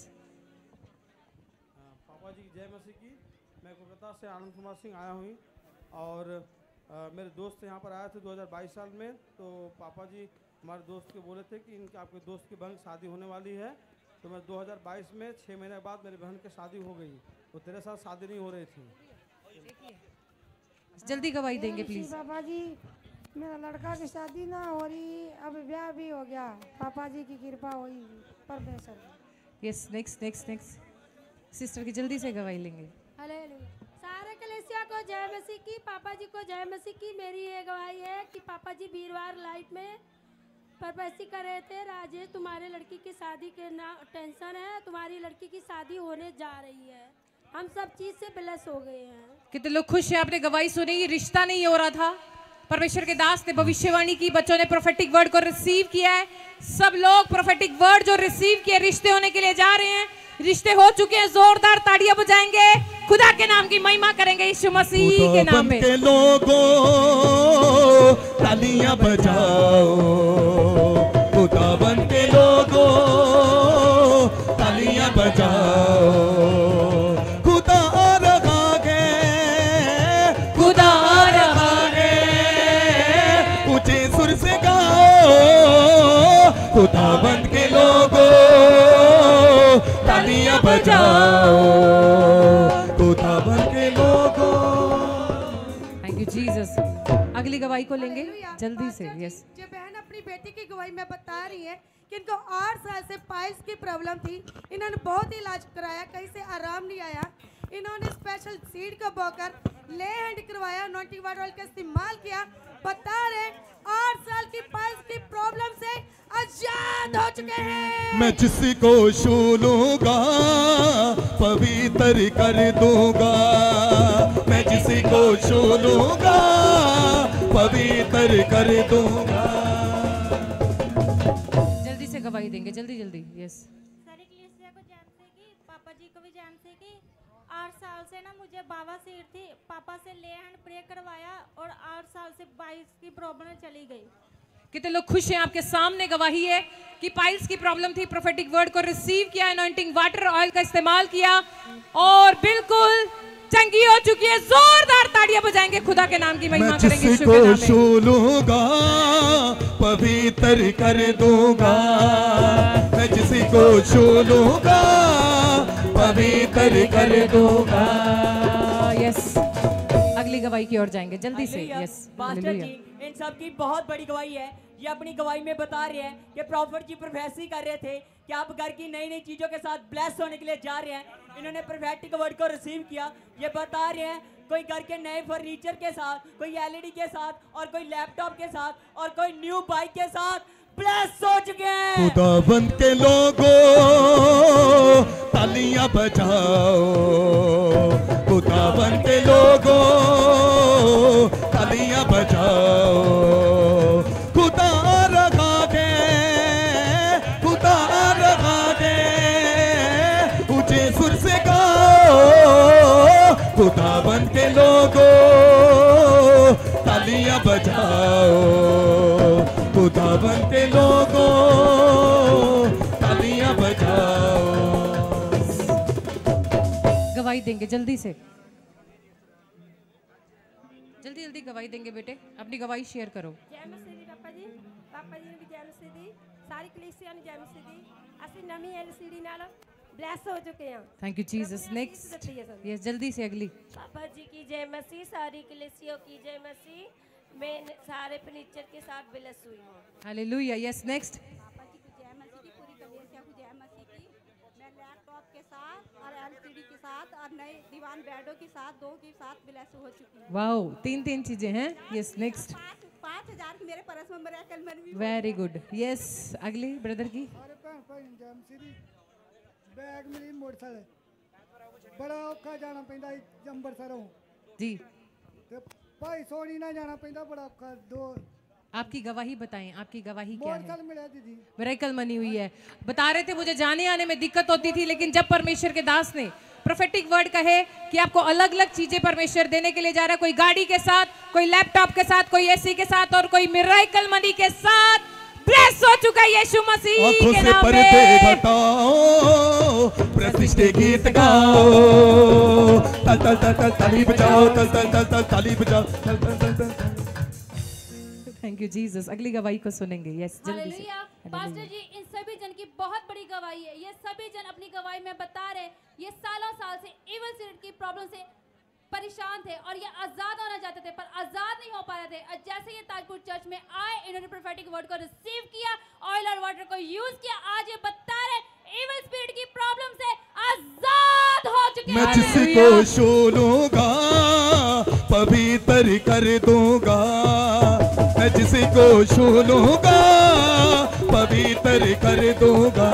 पापा जी जय मसीह की। मैं कोलकाता से आनंद कुमार सिंह आया हूँ, और मेरे दोस्त यहाँ पर आए थे 2022 साल में। तो पापा जी हमारे दोस्त के बोले थे कि इनके आपके दोस्त की बहन की शादी होने वाली है। तो मैं 2022 में 6 महीने बाद मेरी बहन की शादी हो गई। तो तेरे साथ शादी नहीं हो रही थी। जल्दी गवाही देंगे प्लीज। पापा जी मेरा लड़का की शादी ना हो रही, अब ब्याह भी हो गया। पापा जी की कृपा हुई परमेश्वर। Yes, next next next sister की जल्दी से गवाही लेंगे। हालेलुया। सारे कलेसिया को जय मसीह की, पापा जी को जय मसीह की। मेरी ये गवाही है कि पापा जी वीरवार लाइट में परपैसी कर रहे थे, राजेश तुम्हारे लड़की की शादी के ना टेंशन है, तुम्हारी लड़की की शादी होने जा रही है। हम सब चीज से ब्लेस हो गए हैं। कितने लोग खुश हैं? आपने गवाही सुनी। रिश्ता नहीं हो रहा था, परमेश्वर के दास ने भविष्यवाणी की, बच्चों ने प्रोफेटिक वर्ड को रिसीव किया है। सब लोग प्रोफेटिक वर्ड जो रिसीव किए रिश्ते होने के लिए जा रहे हैं। रिश्ते हो चुके हैं, जोरदार ताड़ियां बजाएंगे, खुदा के नाम की महिमा करेंगे, यीशु मसीह के नाम में। के लोगों तालियां बजाओ, खुदाबंद के लोगों तालियां बजाओ। खुदा आ रहा है, खुदा आ रहा है, ऊंचे सुर से गाओ, खुदाबंद के लोगों तालियां बजाओ, खुदाबंद के लोगों। Thank you Jesus. अगली गवाही को लेंगे जल्दी से। यस। जो बहन अपनी बेटी की गवाही में बता रही है कि इनको 8 साल से पाइल्स की प्रॉब्लम थी। इन्होंने बहुत इलाज कराया, कहीं से आराम नहीं आया। इन्होंने स्पेशल सीड को बोकर ले हैंड करवाया, अनॉइंटिंग वाटर ऑयल का इस्तेमाल किया। बता रहे 8 साल की पाइल्स की प्रॉब्लम से आजाद हो चुके हैं। मैं जिसको छू लूंगा पवित्र कर दूंगा, मैं जिसको छू लूंगा पवित्र कर दूंगा। जल्दी से गवाही देंगे, जल्दी जल्दी। यस। सारी कलीसिया को जैम से की, पापा जी को भी जैम से की। 8 साल से ना मुझे बवासीर थी, पापा से ले हैंड प्रे करवाया और 8 साल से पाइल्स की प्रॉब्लम चली गई। कितने लोग खुश हैं? आपके सामने गवाही है कि पाइल्स की प्रॉब्लम थी, प्रोफेटिक वर्ड को रिसीव किया, अनॉइंटिंग वाटर ऑयल का इस्तेमाल किया और बिल्कुल चंगी हो चुकी है। जोरदार ताड़ियां बजाएंगे, खुदा के नाम की महिमा करेंगे, यीशु के नाम मैं जिसको छू लूंगा पवित्र कर दूंगा, मैं जिसको छू लूंगा पवित्र कर दूंगा। यस। अगली गवाही की ओर जाएंगे जल्दी से। यस। पास्टर जी, इन सब की बहुत बड़ी गवाही है। ये अपनी गवाही में बता रहे हैं कि प्रॉफिट जी प्रोफेसी कर रहे थे कि आप घर की नई नई चीजों के साथ ब्लेस होने के लिए जा रहे हैं। इन्होंने प्रोफेटिक वर्ड को रिसीव किया। ये बता रहे हैं कोई घर के नए फर्नीचर के साथ, कोई एलईडी के साथ, और कोई लैपटॉप के साथ, और कोई न्यू बाइक के साथ ब्लेस हो चुके हैं। खुदाबंद के लोगों तालियां बजाओ, खुदाबंद के लोगों तालियां बजाओ। खुदा आ रहा है, खुदा आ रहा है, ऊंचे सुर से गाओ, खुदाबंद के लोगों तालियां बजाओ, खुदाबंद के लोगों तालियां बजाओ। गवाही देंगे जल्दी से, जल्दी जल्दी गवाही देंगे बेटे, अपनी गवाही शेयर करो। जय मसीह दी पापा जी, पापा जी ने भी जय मसीह दी, सारी कलीसिया ने जय मसीह दी। ਅਸੀਂ ਨਵੀਂ एलसीडी ਨਾਲ ब्लेस हो चुके हैं। Thank you Jesus. Next. Yes, जल्दी से अगली। पापा जी की जय मसीह, सारी कलीसिया की जय मसीह। मैं सारे फर्नीचर के साथ ब्लेस हुई हूँ। हालेलुया। यस। नेक्स्ट। पापा जी को जय मसीह साथ और नए दीवान बेडों के साथ 2 के साथ ब्लेस हो चुकी है। वाओ, 3 चीजें हैं। Yes, next. 5,000 की मेरे परस में miracle money. Very good. Yes, अगली ब्रदर की। अरे भैन भाई जैम सीधी बैग मेरी मोटरसाइकिल बड़ा औखा जाना पैंदा अंबरसरों जी ते भाई सोनी ना जाना पैंदा बड़ा औखा। 2 आपकी गवाही बताएं, आपकी गवाही क्या है? मोटरसाइकिल मिला दीदी, मिरेकल मनी हुई है। बता रहे थे मुझे जाने आने में दिक्कत होती थी, लेकिन जब परमेश्वर के दास ने प्रोफेटिक वर्ड कहे कि आपको अलग अलग चीजें परमेश्वर देने के लिए जा रहा है, कोई गाड़ी के साथ, कोई लैपटॉप के साथ, कोई एसी के साथ और कोई मिरेकल मनी के साथ, ब्लेस हो चुका है यीशु मसीह के नाम में। घटाओ प्रतिष्ठे गीत गाओ, तल तल तल तल ताली बजाओ, तल तल तल तल ताली बजाओ, तल तल तल तल। Thank you Jesus. अगली गवाही को सुनेंगे। यस, जल्दी से। हालेलुया। पास्टर जी, इन सभी जन की बहुत बड़ी गवाही है। ये सभी जन अपनी गवाही में बता रहे ये सालों साल से इविल स्पिरिट की प्रॉब्लम से परेशान थे और ये आजाद होना चाहते थे पर आजाद नहीं हो पा रहे थे। और जैसे ये ताजपुर चर्च में आए, इन्होंने प्रोफेटिक वर्ड को रिसीव किया, ऑयल और वाटर को यूज किया, आज ये बता रहे इविल स्पिरिट की प्रॉब्लम से आजाद हो चुके हैं। मैं जिसको छू लूंगा पवित्र कर दूंगा, मैं जिसको छू लूंगा पवित्र कर दूंगा।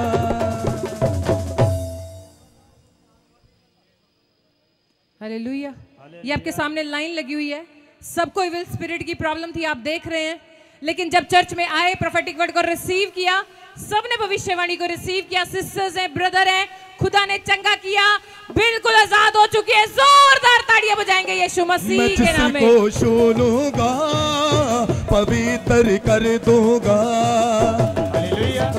हालेलुया। ये आपके सामने लाइन लगी हुई है। सबको इविल स्पिरिट की प्रॉब्लम थी, आप देख रहे हैं, लेकिन जब चर्च में आए, प्रोफेटिक वर्ड को रिसीव किया, सबने भविष्यवाणी को रिसीव किया। सिस्टर्स हैं, ब्रदर हैं, खुदा ने चंगा किया, बिल्कुल आजाद हो चुके हैं। जोरदार ताड़ियां बजाएंगे यीशु मसीह के नाम में। मैं जिसको छू लूंगा पवित्र कर दूंगा। Hallelujah.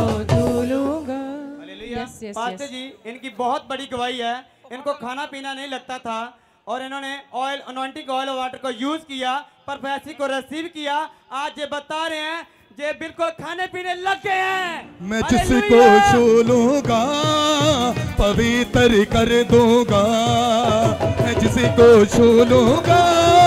Yes, yes, pastor yes. जी, इनकी बहुत बड़ी गवाही है। इनको खाना पीना नहीं लगता था और इन्होंने ऑयल, अनॉइंटिंग ऑयल और वाटर को यूज किया, प्रोफेसी को रिसीव किया। आज ये बता रहे हैं ये बिल्कुल खाने पीने लग गए हैं। मैं जिसको छू लूंगा पवित्र कर दूंगा, मैं जिसको छू लूंगा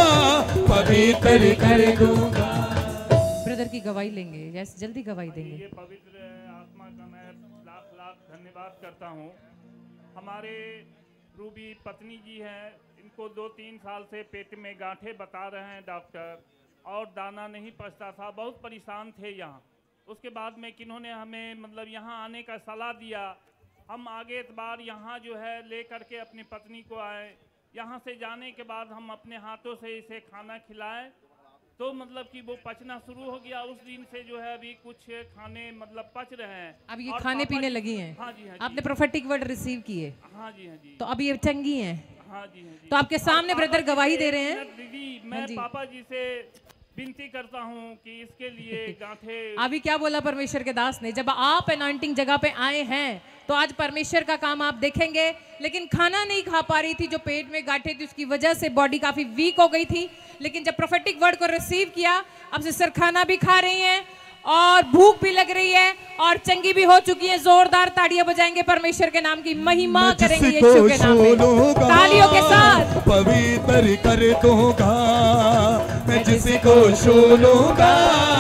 पवित्र कर दूंगा। ब्रदर की गवाही लेंगे। यस, जल्दी गवाही देंगे। ये पवित्र आत्मा का मैं लाख लाख धन्यवाद करता हूँ। हमारे रूबी पत्नी जी हैं, इनको 2-3 साल से पेट में गांठे बता रहे हैं डॉक्टर, और दाना नहीं पचता था, बहुत परेशान थे यहाँ। उसके बाद में किन्होंने हमें मतलब यहाँ आने का सलाह दिया। हम आगे इतबार यहाँ जो है ले करके अपनी पत्नी को आए। यहाँ से जाने के बाद हम अपने हाथों से इसे खाना खिलाए तो मतलब कि वो पचना शुरू हो गया। उस दिन से जो है अभी कुछ खाने मतलब पच रहे हैं। अब ये खाने पीने लगी हैं। हाँ जी, हाँ जी। आपने प्रोफेटिक वर्ड रिसीव किए। हाँ जी, हाँ जी। तो अब ये चंगी हैं। हाँ जी, हाँ जी। तो आपके सामने ब्रदर गवाही दे रहे हैं। दीदी, मैं पापा जी से विनती करता हूँ कि इसके लिए गांठे। अभी क्या बोला परमेश्वर के दास ने, जब आप अनॉइंटिंग जगह पे आए हैं तो आज परमेश्वर का काम आप देखेंगे। लेकिन खाना नहीं खा पा रही थी, जो पेट में गांठे थी उसकी वजह से बॉडी काफी वीक हो गई थी। लेकिन जब प्रोफेटिक वर्ड को रिसीव किया, अब सिस्टर खाना भी खा रही हैं और भूख भी लग रही है और चंगी भी हो चुकी है। जोरदार ताड़ियां बजाएंगे, परमेश्वर के नाम की महिमा करेंगे यीशु के नाम में, तालियों के साथ। पवित्र कर दूंगा, मैं जिसको छू लूंगा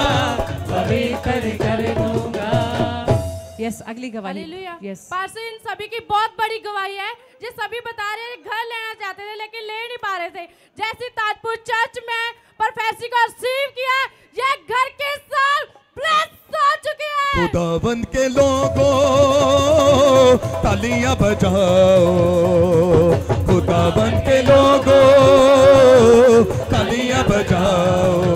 पवित्र कर दूंगा। यस, अगली गवाही। यस, पास्टर, इन सभी की बहुत बड़ी गवाही है। जो सभी बता रहे हैं घर लेना चाहते थे लेकिन ले नहीं पा रहे थे। जैसे ताजपुर चर्च में प्रोफेसी को रिसीव किया, ये घर के साथ ब्लेस हो चुके हैं। खुदावंद के लोगों तालियां बजाओ, खुदावंद के लोगों तालियां बजाओ।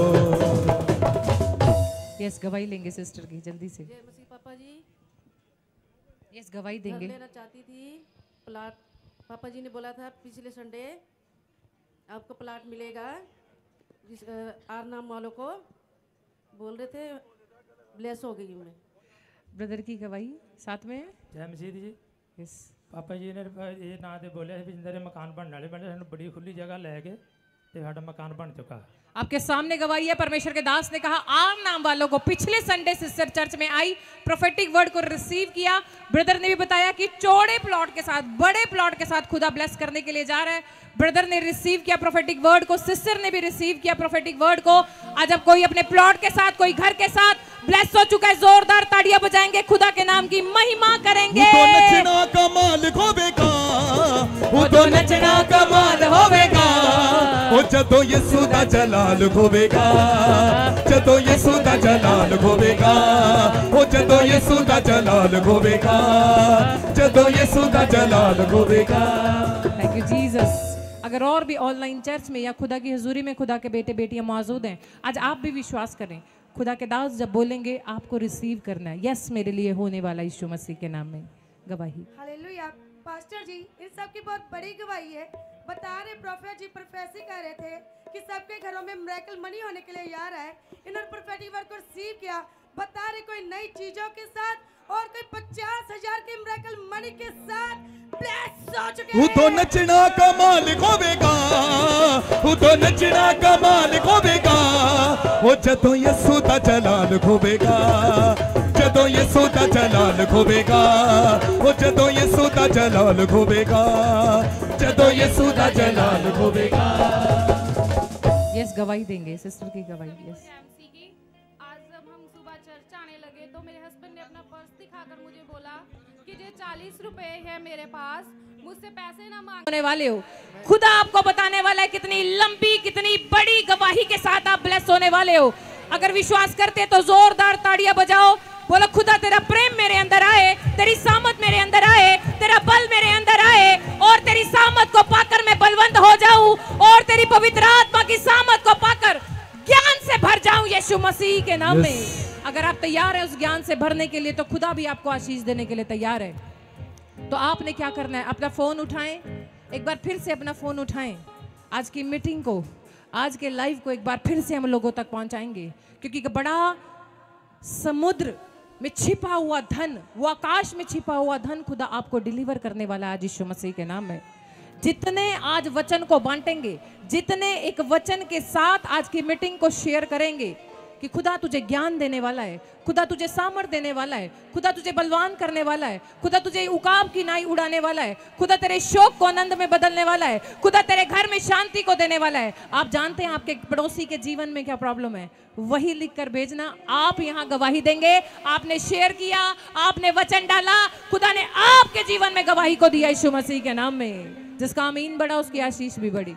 यस, गवाही लेंगे सिस्टर की जल्दी से। जय मसीह। पापा जी, यस, गवाही देंगे। घर लेना चाहती थी, प्लाट पापा जी ने बोला था पिछले संडे आपको प्लाट मिलेगा। जिस आर नाम वालों को बोल रहे थे, ब्लेस हो गई मैं। ब्रदर की गवाही साथ में। जय मसीह जी। यस, पापा जी ने ये ना दे बोले भी जिंदे मकान बनने वाले बने, बड़ी खुली जगह लैके ते साडा मकान बन चुका। आपके सामने गवाही है। परमेश्वर के दास ने कहा आर नाम वालों को पिछले संडे सिस्टर चर्च में आई, प्रोफेटिक वर्ड को रिसीव किया। ब्रदर ने भी बताया कि चौड़े प्लॉट के साथ, बड़े प्लॉट के साथ खुदा ब्लेस करने के लिए जा रहा है। ब्रदर ने रिसीव किया प्रोफेटिक वर्ड को, सिस्टर ने भी रिसीव किया प्रोफेटिक वर्ड को। आज अब कोई अपने प्लॉट के साथ, कोई घर के साथ ब्लेस हो चुका है। जोरदार ताड़ियां बजाएंगे, खुदा के नाम की महिमा करेंगे। तो नचना का मालिक होवेगा, उदों नचना कमाल होवेगा ओ जदों यसू दा जलाल होवेगा जदों यसू दा जलाल होवेगा ओ जदों यसू दा जलाल होवेगा जदों यसू दा जलाल होवेगा। Thank you Jesus. अगर और भी ऑनलाइन चर्च में या खुदा की हजूरी में खुदा के बेटे बेटियां मौजूद हैं, आज आप भी विश्वास करें, खुदा के दास जब बोलेंगे आपको रिसीव करना है। यस मेरे लिए होने वाला यीशु मसीह के नाम में गवाही। हालेलुया। पास्टर जी इन सब की बहुत बड़ी गवाही है। बता रहे प्रोफेट जी प्रोफेसी कर रहे थे कि सबके घरों में मिरेकल मनी होने के लिए आ रहा है। इन्होंने प्रोफेटिक वर्ड को रिसीव किया। बता रहे कोई नई चीजों के साथ और कोई 50,000 के मिरेकल मनी के साथ ब्लेस हो चुके हैं। उदों नचना कमाल होवेगा उदों नचना कमाल होवेगा ओ जदों यसू दा जलाल होवेगा जदों यसू दा जलाल होवेगा ओ जदों यसू दा जलाल होवेगा जदों यसू दा जलाल होवेगा। यस गवाही देंगे सिस्टर की गवाही। यस आज जब हम सुबह चर्च आने लगे तो मेरे हस्बैंड ने अपना पर्स दिखाकर मुझे बोला कि ये 40 रुपए है मेरे पास, मुझसे पैसे ना मांग होने वाले हो। खुदा आपको बताने वाला है कितनी लंबी कितनी बड़ी गवाही के साथ आप ब्लेस होने वाले हो। अगर विश्वास करते तो जोरदार ताड़ियां बजाओ, बोलो खुदा तेरा प्रेम मेरे अंदर आए, तेरी सामत मेरे अंदर आए, तेरा बल मेरे अंदर आए और तेरी सामत को पाकर मैं बलवंत हो जाऊं और तेरी पवित्र आत्मा की सामत को पाकर ज्ञान से भर जाऊं यीशु मसीह के नाम में। अगर आप तैयार हैं उस ज्ञान से भरने के लिए तो खुदा भी आपको आशीष देने के लिए तैयार है। तो आपने क्या करना है, अपना फोन उठाएं, एक बार फिर से अपना फोन उठाएं, आज की मीटिंग को, आज के लाइव को एक बार फिर से हम लोगों तक पहुंचाएंगे, क्योंकि बड़ा समुद्र में छिपा हुआ धन, वो आकाश में छिपा हुआ धन खुदा आपको डिलीवर करने वाला है आज यीशु मसीह के नाम में। जितने आज वचन को बांटेंगे, जितने एक वचन के साथ आज की मीटिंग को शेयर करेंगे कि खुदा तुझे ज्ञान देने वाला है, खुदा तुझे सामर्थ देने वाला है, खुदा तुझे बलवान करने वाला है, खुदा तुझे उकाब की नाई उड़ाने वाला है, खुदा तेरे शोक को आनंद में बदलने वाला है, खुदा तेरे घर में शांति को देने वाला है। आप जानते हैं आपके पड़ोसी के जीवन में क्या प्रॉब्लम है, वही लिख कर भेजना। आप यहाँ गवाही देंगे, आपने शेयर किया, आपने वचन डाला, खुदा ने आपके जीवन में गवाही को दिया यीशु मसीह के नाम में। जिसका आमीन बड़ा उसकी आशीष भी बड़ी।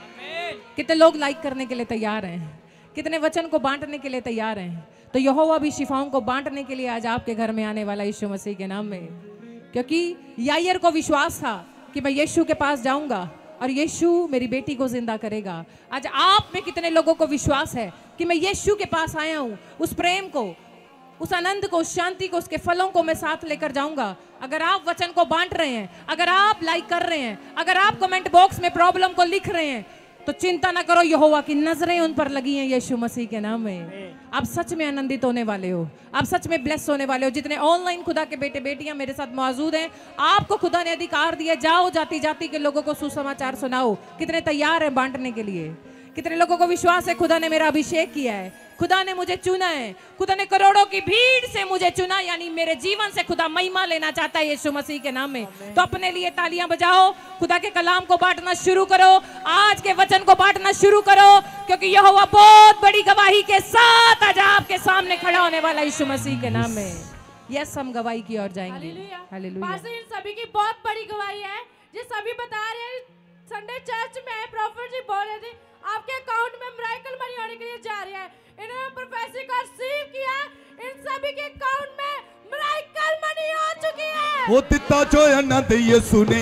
कितने लोग लाइक करने के लिए तैयार हैं, कितने वचन को बांटने के लिए तैयार हैं। तो यहोवा भी शिफाओं को बांटने के लिए आज आपके घर में आने वाला यीशु मसीह के नाम में, क्योंकि यायर को विश्वास था कि मैं यीशु के पास जाऊंगा और यीशु मेरी बेटी को जिंदा करेगा। आज आप में कितने लोगों को विश्वास है कि मैं यीशु के पास आया हूं, उस प्रेम को, उस आनंद को, उस शांति को, उसके फलों को मैं साथ लेकर जाऊंगा। अगर आप वचन को बांट रहे हैं, अगर आप लाइक कर रहे हैं, अगर आप कमेंट बॉक्स में प्रॉब्लम को लिख रहे हैं, तो चिंता ना करो, यहोवा की नजरें उन पर लगी हैं यीशु मसीह के नाम में। आप सच में आनंदित होने वाले हो, आप सच में ब्लेस होने वाले हो। जितने ऑनलाइन खुदा के बेटे बेटियां मेरे साथ मौजूद हैं, आपको खुदा ने अधिकार दिया, जाओ जाति जाति के लोगों को सुसमाचार सुनाओ। कितने तैयार हैं बांटने के लिए? कितने लोगों को विश्वास है खुदा ने मेरा अभिषेक किया है, खुदा ने मुझे चुना है, खुदा ने करोड़ों की भीड़ से मुझे चुना, यानी मेरे जीवन से खुदा महिमा लेना चाहता है यीशु मसीह के नाम में। तो अपने लिए तालियां बजाओ, खुदा के कलाम को बांटना शुरू करो, आज के वचन को बांटना शुरू करो, क्योंकि यहोवा बहुत बड़ी गवाही के साथ आज आपके सामने खड़ा होने वाला यीशु मसीह के नाम में। यस, हम गवाही की ओर जाएंगे। हालेलुया। इन सभी की बहुत बड़ी गवाही है, जो सभी बता रहे हैं। संडे चर्च में प्रॉफेट जी बोल रहे थे आपके अकाउंट में मिरेकल मनी होने के लिए जा रहे हैं। इन्होंने प्रोफेसी को रिसीव किया, इन सभी के अकाउंट में मिरेकल मनी हो चुकी है। वो दिता जो आनंद यीशु ने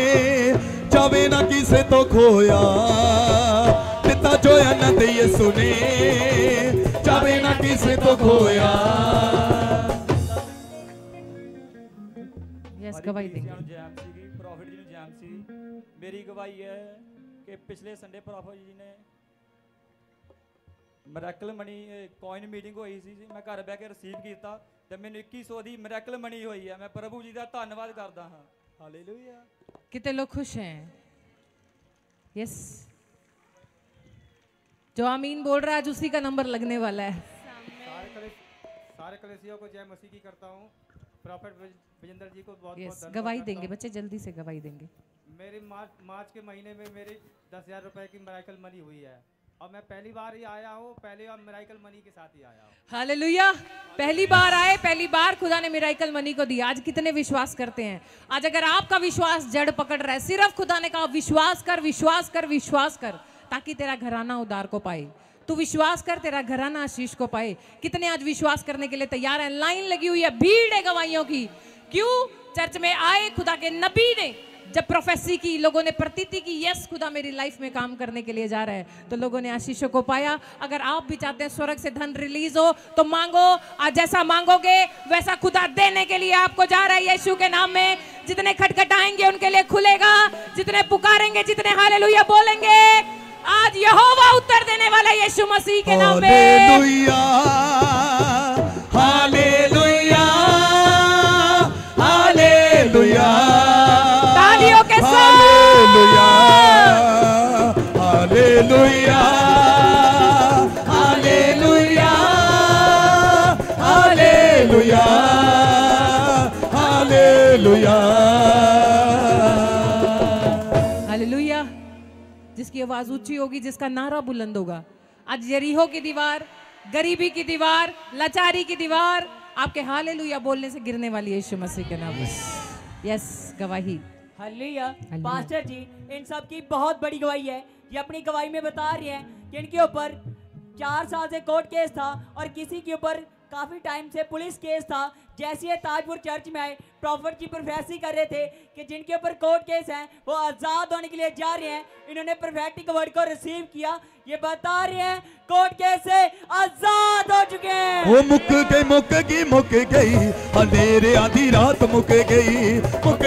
जावे ना किसे तो खोया, दिता जो आनंद यीशु ने जावे ना किसे तो खोया। यस, गवाही देंगे। प्रॉफिट जी ने जैमसी मेरी गवाही है कि पिछले संडे प्रॉफिट जी ने मिरेकल मनी कॉइन मीटिंग हुई सी, मैं घर बह के रिसीव किया ते मैंने 2100 दी मिरेकल मनी हुई है। मैं प्रभु जी का धन्यवाद करता हाँ। हालेलुया। कितने लोग खुश हैं? यस, जो आमीन बोल रहा है आज उसी का नंबर लगने वाला है। सारे कलीसियों को जय मसीह की करता हूँ। प्रॉफेट विजेंद्र जी को बहुत बहुत गवाही देंगे बच्चे, जल्दी से गवाही देंगे। मेरी मार्च के महीने में मेरी 10,000 रुपए की मिरेकल मनी हुई है। और मैं पहली बार ही आया हूँ, पहली बार मिराइकल मनी के साथ ही आया हूँ। हालेलुया, पहली बार आए, पहली बार खुदा ने मिराइकल मनी को दिया। आज कितने विश्वास करते हैं? आज अगर आपका विश्वास जड़ पकड़ रहा है, सिर्फ खुदा ने कहा विश्वास कर, विश्वास कर, विश्वास कर, ताकि तेरा घराना उद्धार को पाए। तू विश्वास कर, तेरा घराना आशीष को पाए। कितने आज विश्वास करने के लिए तैयार हैं? लाइन लगी हुई है, भीड़ है गवाहियों की। क्यों? चर्च में आए, खुदा के नबी ने जब प्रोफेसी की, लोगों ने प्रतीति की, यस खुदा मेरी लाइफ में काम करने के लिए जा रहा है, तो लोगों ने आशीषों को पाया। अगर आप भी चाहते हैं स्वर्ग से धन रिलीज हो तो मांगो, आज जैसा मांगोगे वैसा खुदा देने के लिए आपको जा रहा है यीशु के नाम में। जितने खटखटाएंगे उनके लिए खुलेगा, जितने पुकारेंगे, जितने हालेलुया बोलेंगे, आज यहोवा उत्तर देने वाला है यीशु मसीह के नाम में। हालेलुया, हालेलुया, हालेलुया, तालियों के साथ hallelujah, hallelujah, hallelujah, hallelujah, hallelujah, hallelujah. जिसकी आवाज ऊंची होगी, जिसका नारा बुलंद होगा। आज यरीहो की दीवार, गरीबी की दीवार, लाचारी की दीवार आपके हालेलुया बोलने से गिरने वाली है यीशु मसीह के नाम में। यस, गवाही। हालेलुया। पास्टर जी, इन सब की बहुत बड़ी गवाही है। ये अपनी गवाही में बता रहे हैं कि इनके ऊपर 4 साल से कोर्ट केस था और किसी के ऊपर काफी टाइम से पुलिस केस था। जैसे ये ताजपुर चर्च में आए, प्रॉफिट की प्रोफेसी कर रहे थे कि जिनके ऊपर कोर्ट केस हैं वो आजाद होने के लिए जा रहे हैं। इन्होंने प्रोफेटिक वर्ड को रिसीव किया। ये बता रहे हैं कोर्ट केस से आजाद हो चुके हैं। वो मुक गई अंधेरे आधी रात मुक गई, मुक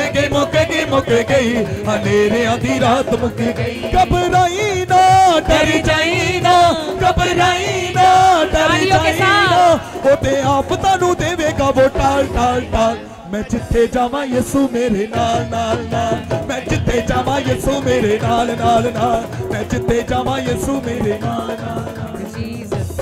गई अंधेरे आधी रात मुक गई। घबराई ना, डर जाई ना, घबराई ना, डर जाई ना, ओते आप तानू देवेगा वो टाल टाल टाल। मैं जिथे जावा यीशु मेरे नाल नाल नाल, मैं जिथे जावा यीशु मेरे नाल नाल नाल, मैं जिथे जावा यीशु मेरे नाल नाल नाल। जीसस।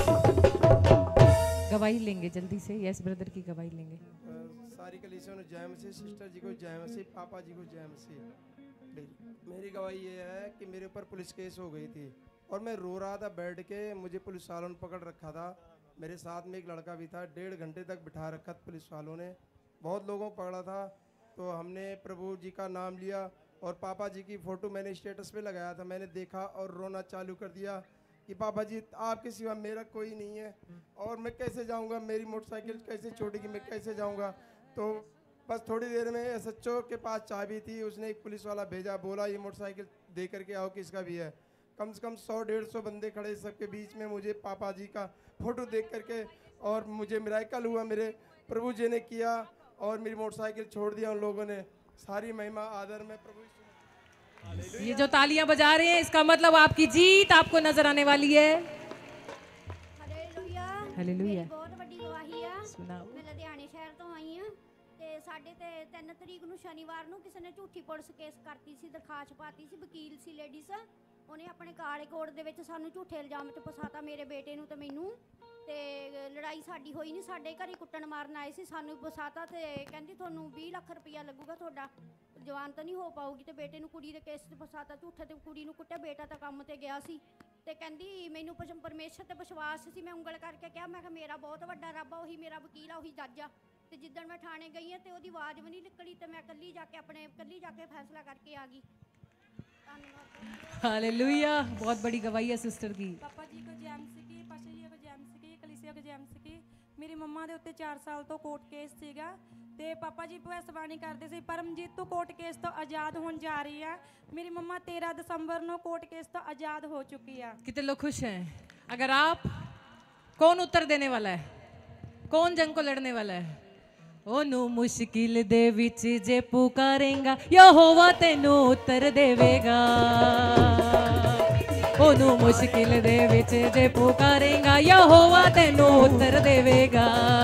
गवाही लेंगे जल्दी से। यस ब्रदर की गवाही लेंगे। सारी कलीसिया ने जय मसीह, सिस्टर जी को जय मसीह, पापा जी को जय मसीह। मेरी गवाही ये है कि मेरे ऊपर पुलिस केस हो गई थी और मैं रो रहा था बैठ के। मुझे पुलिस वालों ने पकड़ रखा था। मेरे साथ में एक लड़का भी था। 1.5 घंटे तक बिठा रखा था पुलिस वालों ने। बहुत लोगों को पकड़ा था। तो हमने प्रभु जी का नाम लिया और पापा जी की फ़ोटो मैंने स्टेटस पे लगाया था। मैंने देखा और रोना चालू कर दिया कि पापा जी आपके सिवा मेरा कोई नहीं है और मैं कैसे जाऊंगा, मेरी मोटरसाइकिल कैसे छोड़ेगी, मैं कैसे जाऊंगा। तो बस थोड़ी देर में SHO के पास चाबी थी, उसने एक पुलिस वाला भेजा, बोला ये मोटरसाइकिल दे करके आओ, किसका भी है। कम से कम 100-150 बंदे खड़े, सबके बीच में मुझे पापा जी का फ़ोटो देख करके और मुझे मिराकल हुआ, मेरे प्रभु जी ने किया और मेरी मोटरसाइकिल छोड़ दिया उन लोगों ने। सारी महिमा आदर में प्रभु। ये जो तालियां बजा रहे हैं इसका मतलब आपकी जीत आपको नजर आने वाली है। हालेलुया। बहुत बड़ी गवाही है। सुनाओ। मैं लुधियाने शहर तो आई हूं ते साडे ते 3 तरीक ਨੂੰ शनिवार ਨੂੰ ਕਿਸੇ ਨੇ ਝੂਠੀ ਪੁਲਿਸ ਕੇਸ ਕਰਤੀ ਸੀ, ਦਰਖਾਸਤ ਪਾਤੀ ਸੀ। ਵਕੀਲ ਸੀ ਲੇਡੀਜ਼, ਉਹਨੇ ਆਪਣੇ ਕਾਲੇ ਕੋਟ ਦੇ ਵਿੱਚ ਸਾਨੂੰ ਝੂਠੇ ਇਲਜ਼ਾਮ ਤੇ ਫਸਾਤਾ, ਮੇਰੇ ਬੇਟੇ ਨੂੰ ਤੇ ਮੈਨੂੰ। ਤੇ ਲੜਾਈ ਸਾਡੀ ਹੋਈ ਨਹੀਂ, ਸਾਡੇ ਘਰੇ ਕੁੱਟਣ ਮਾਰਨ ਆਏ ਸੀ, ਸਾਨੂੰ ਫਸਾਤਾ ਤੇ ਕਹਿੰਦੀ ਤੁਹਾਨੂੰ 20 ਲੱਖ ਰੁਪਇਆ ਲੱਗੂਗਾ, ਤੁਹਾਡਾ ਜਵਾਨ ਤਾਂ ਨਹੀਂ ਹੋ ਪਾਊਗੀ। ਤੇ ਬੇਟੇ ਨੂੰ ਕੁੜੀ ਦੇ ਕੇਸ ਤੇ ਫਸਾਤਾ ਝੂਠੇ, ਤੇ ਕੁੜੀ ਨੂੰ ਕੁੱਟਿਆ। ਬੇਟਾ ਤਾਂ ਕੰਮ ਤੇ ਗਿਆ ਸੀ ਤੇ ਕਹਿੰਦੀ ਮੈਨੂੰ ਪਰਮੇਸ਼ਰ ਤੇ ਵਿਸ਼ਵਾਸ ਸੀ। ਮੈਂ ਉਂਗਲ ਕਰਕੇ ਕਿਹਾ, ਮੈਂ ਕਿਹਾ ਮੇਰਾ ਬਹੁਤ ਵੱਡਾ ਰੱਬ ਆ, ਉਹੀ ਮੇਰਾ ਵਕੀਲ ਆ, ਉਹੀ ਜੱਜ ਆ। ਤੇ ਜਿੱਦਣ ਮੈਂ ਥਾਣੇ ਗਈ ਆ ਤੇ ਉਹਦੀ ਆਵਾਜ਼ ਵੀ ਨਹੀਂ ਨਿਕਲੀ ਤੇ ਮੈਂ ਕੱਲੀ ਜਾ ਕੇ ਫੈਸਲਾ ਕਰਕੇ ਆ ਗਈ। हालेलुया। बहुत बड़ी गवाही है सिस्टर की। पापा जी को जय मसीह की, पाशा जी को जय मसीह की, कलीसिया को जय मसीह की। मेरी मम्मा ਦੇ ਉੱਤੇ 4 ਸਾਲ ਤੋਂ ਕੋਰਟ ਕੇਸ ਸੀਗਾ ਤੇ ਪਾਪਾ ਜੀ ਭਵਿੱਖਬਾਣੀ ਕਰਦੇ ਸੀ ਪਰਮਜੀਤ ਤੋਂ ਕੋਰਟ ਕੇਸ ਤੋਂ ਆਜ਼ਾਦ ਹੋਣ ਜਾ ਰਹੀ ਹੈ। मेरी मम्मा 13 दिसंबर ਨੂੰ ਕੋਰਟ ਕੇਸ ਤੋਂ ਆਜ਼ਾਦ ਹੋ ਚੁੱਕੀ ਹੈ। कितने लोग खुश हैं? अगर आप, कौन उत्तर देने वाला है? कौन जंग को लड़ने वाला है? ओनू मुश्किल दे विच जे पुकारेगा यहोवा तेनू उत्तर देवेगा। ओनू मुश्किल दे विच जे पुकारेगा यहोवा तेनू उत्तर देवेगा।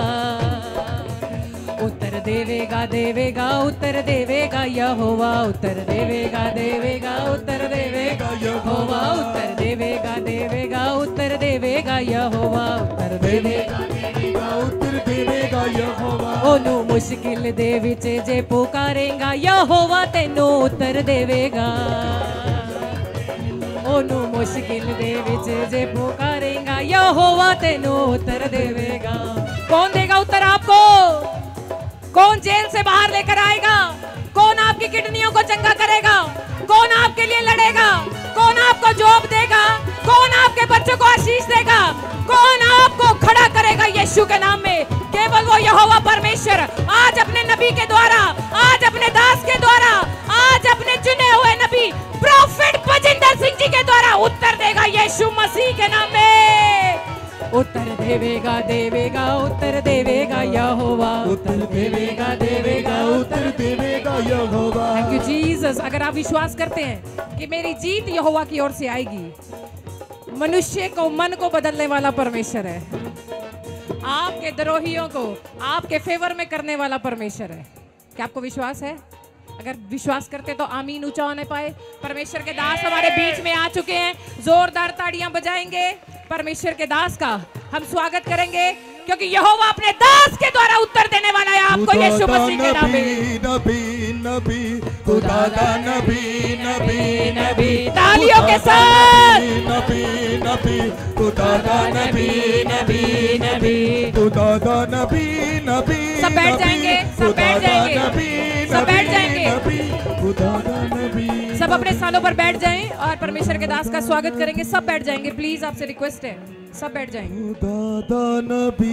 उत्तर देवेगा देवेगा उत्तर देवेगा यहोवा, उत्तर देवेगा देवेगा उत्तर देवेगा यहोवा, उत्तर देवेगा देवेगा उत्तर देवेगा यहोवा, उत्तर देवेगा देवेगा उत्तर देवेगा यहोवा। ओनू मुश्किल दे विच जे पुकारेगा यहोवा तेनू उत्तर देवेगा। ओनू मुश्किल दे विच जे पुकारेगा यहोवा तेनू उत्तर देवेगा। कौन देगा उत्तर आपको? कौन जेल से बाहर लेकर आएगा? कौन आपकी किडनियों को चंगा करेगा? कौन आपके लिए लड़ेगा? कौन आपको जॉब देगा? कौन आपके बच्चों को आशीष देगा? कौन आपको खड़ा करेगा यीशु के नाम में? केवल वो यहोवा परमेश्वर आज अपने नबी के द्वारा, आज अपने दास के द्वारा, आज अपने चुने हुए नबी प्रॉफिट बजिंदर सिंह जी के द्वारा उत्तर देगा यीशु मसीह के नाम में। उत्तर देवेगा, देवेगा, उत्तर देवेगा यहोवा, उत्तर देवेगा, देवेगा, उत्तर देवेगा यहोवा। Thank you Jesus. अगर आप विश्वास करते हैं कि मेरी जीत यहोवा की ओर से आएगी, मनुष्य को मन को बदलने वाला परमेश्वर है, आपके द्रोहियों को आपके फेवर में करने वाला परमेश्वर है। क्या आपको विश्वास है? अगर विश्वास करते तो आमीन ऊंचा होने पाए। परमेश्वर के दास हमारे बीच में आ चुके हैं, जोरदार ताड़ियां बजाएंगे। परमेश्वर के दास का हम स्वागत करेंगे क्योंकि यहोवा अपने दास के द्वारा उत्तर देने वाला है आपको यीशु मसीह के नाम में। नबी नबी खुदा दा नबी नबी नबी तालियों के साथ नबी नबी खुदा दा नबी नबी नबी खुदा दा नबी नबी। सब बैठ जाएंगे, सब बैठ जाएंगे, सब बैठ जाएंगे, खुदा दा नबी। सब अपने स्थानों पर बैठ जाएं और परमेश्वर के दास का स्वागत करेंगे। सब बैठ जाएंगे, प्लीज आपसे रिक्वेस्ट है, सब बैठ जाएंगे। खुदा दा नबी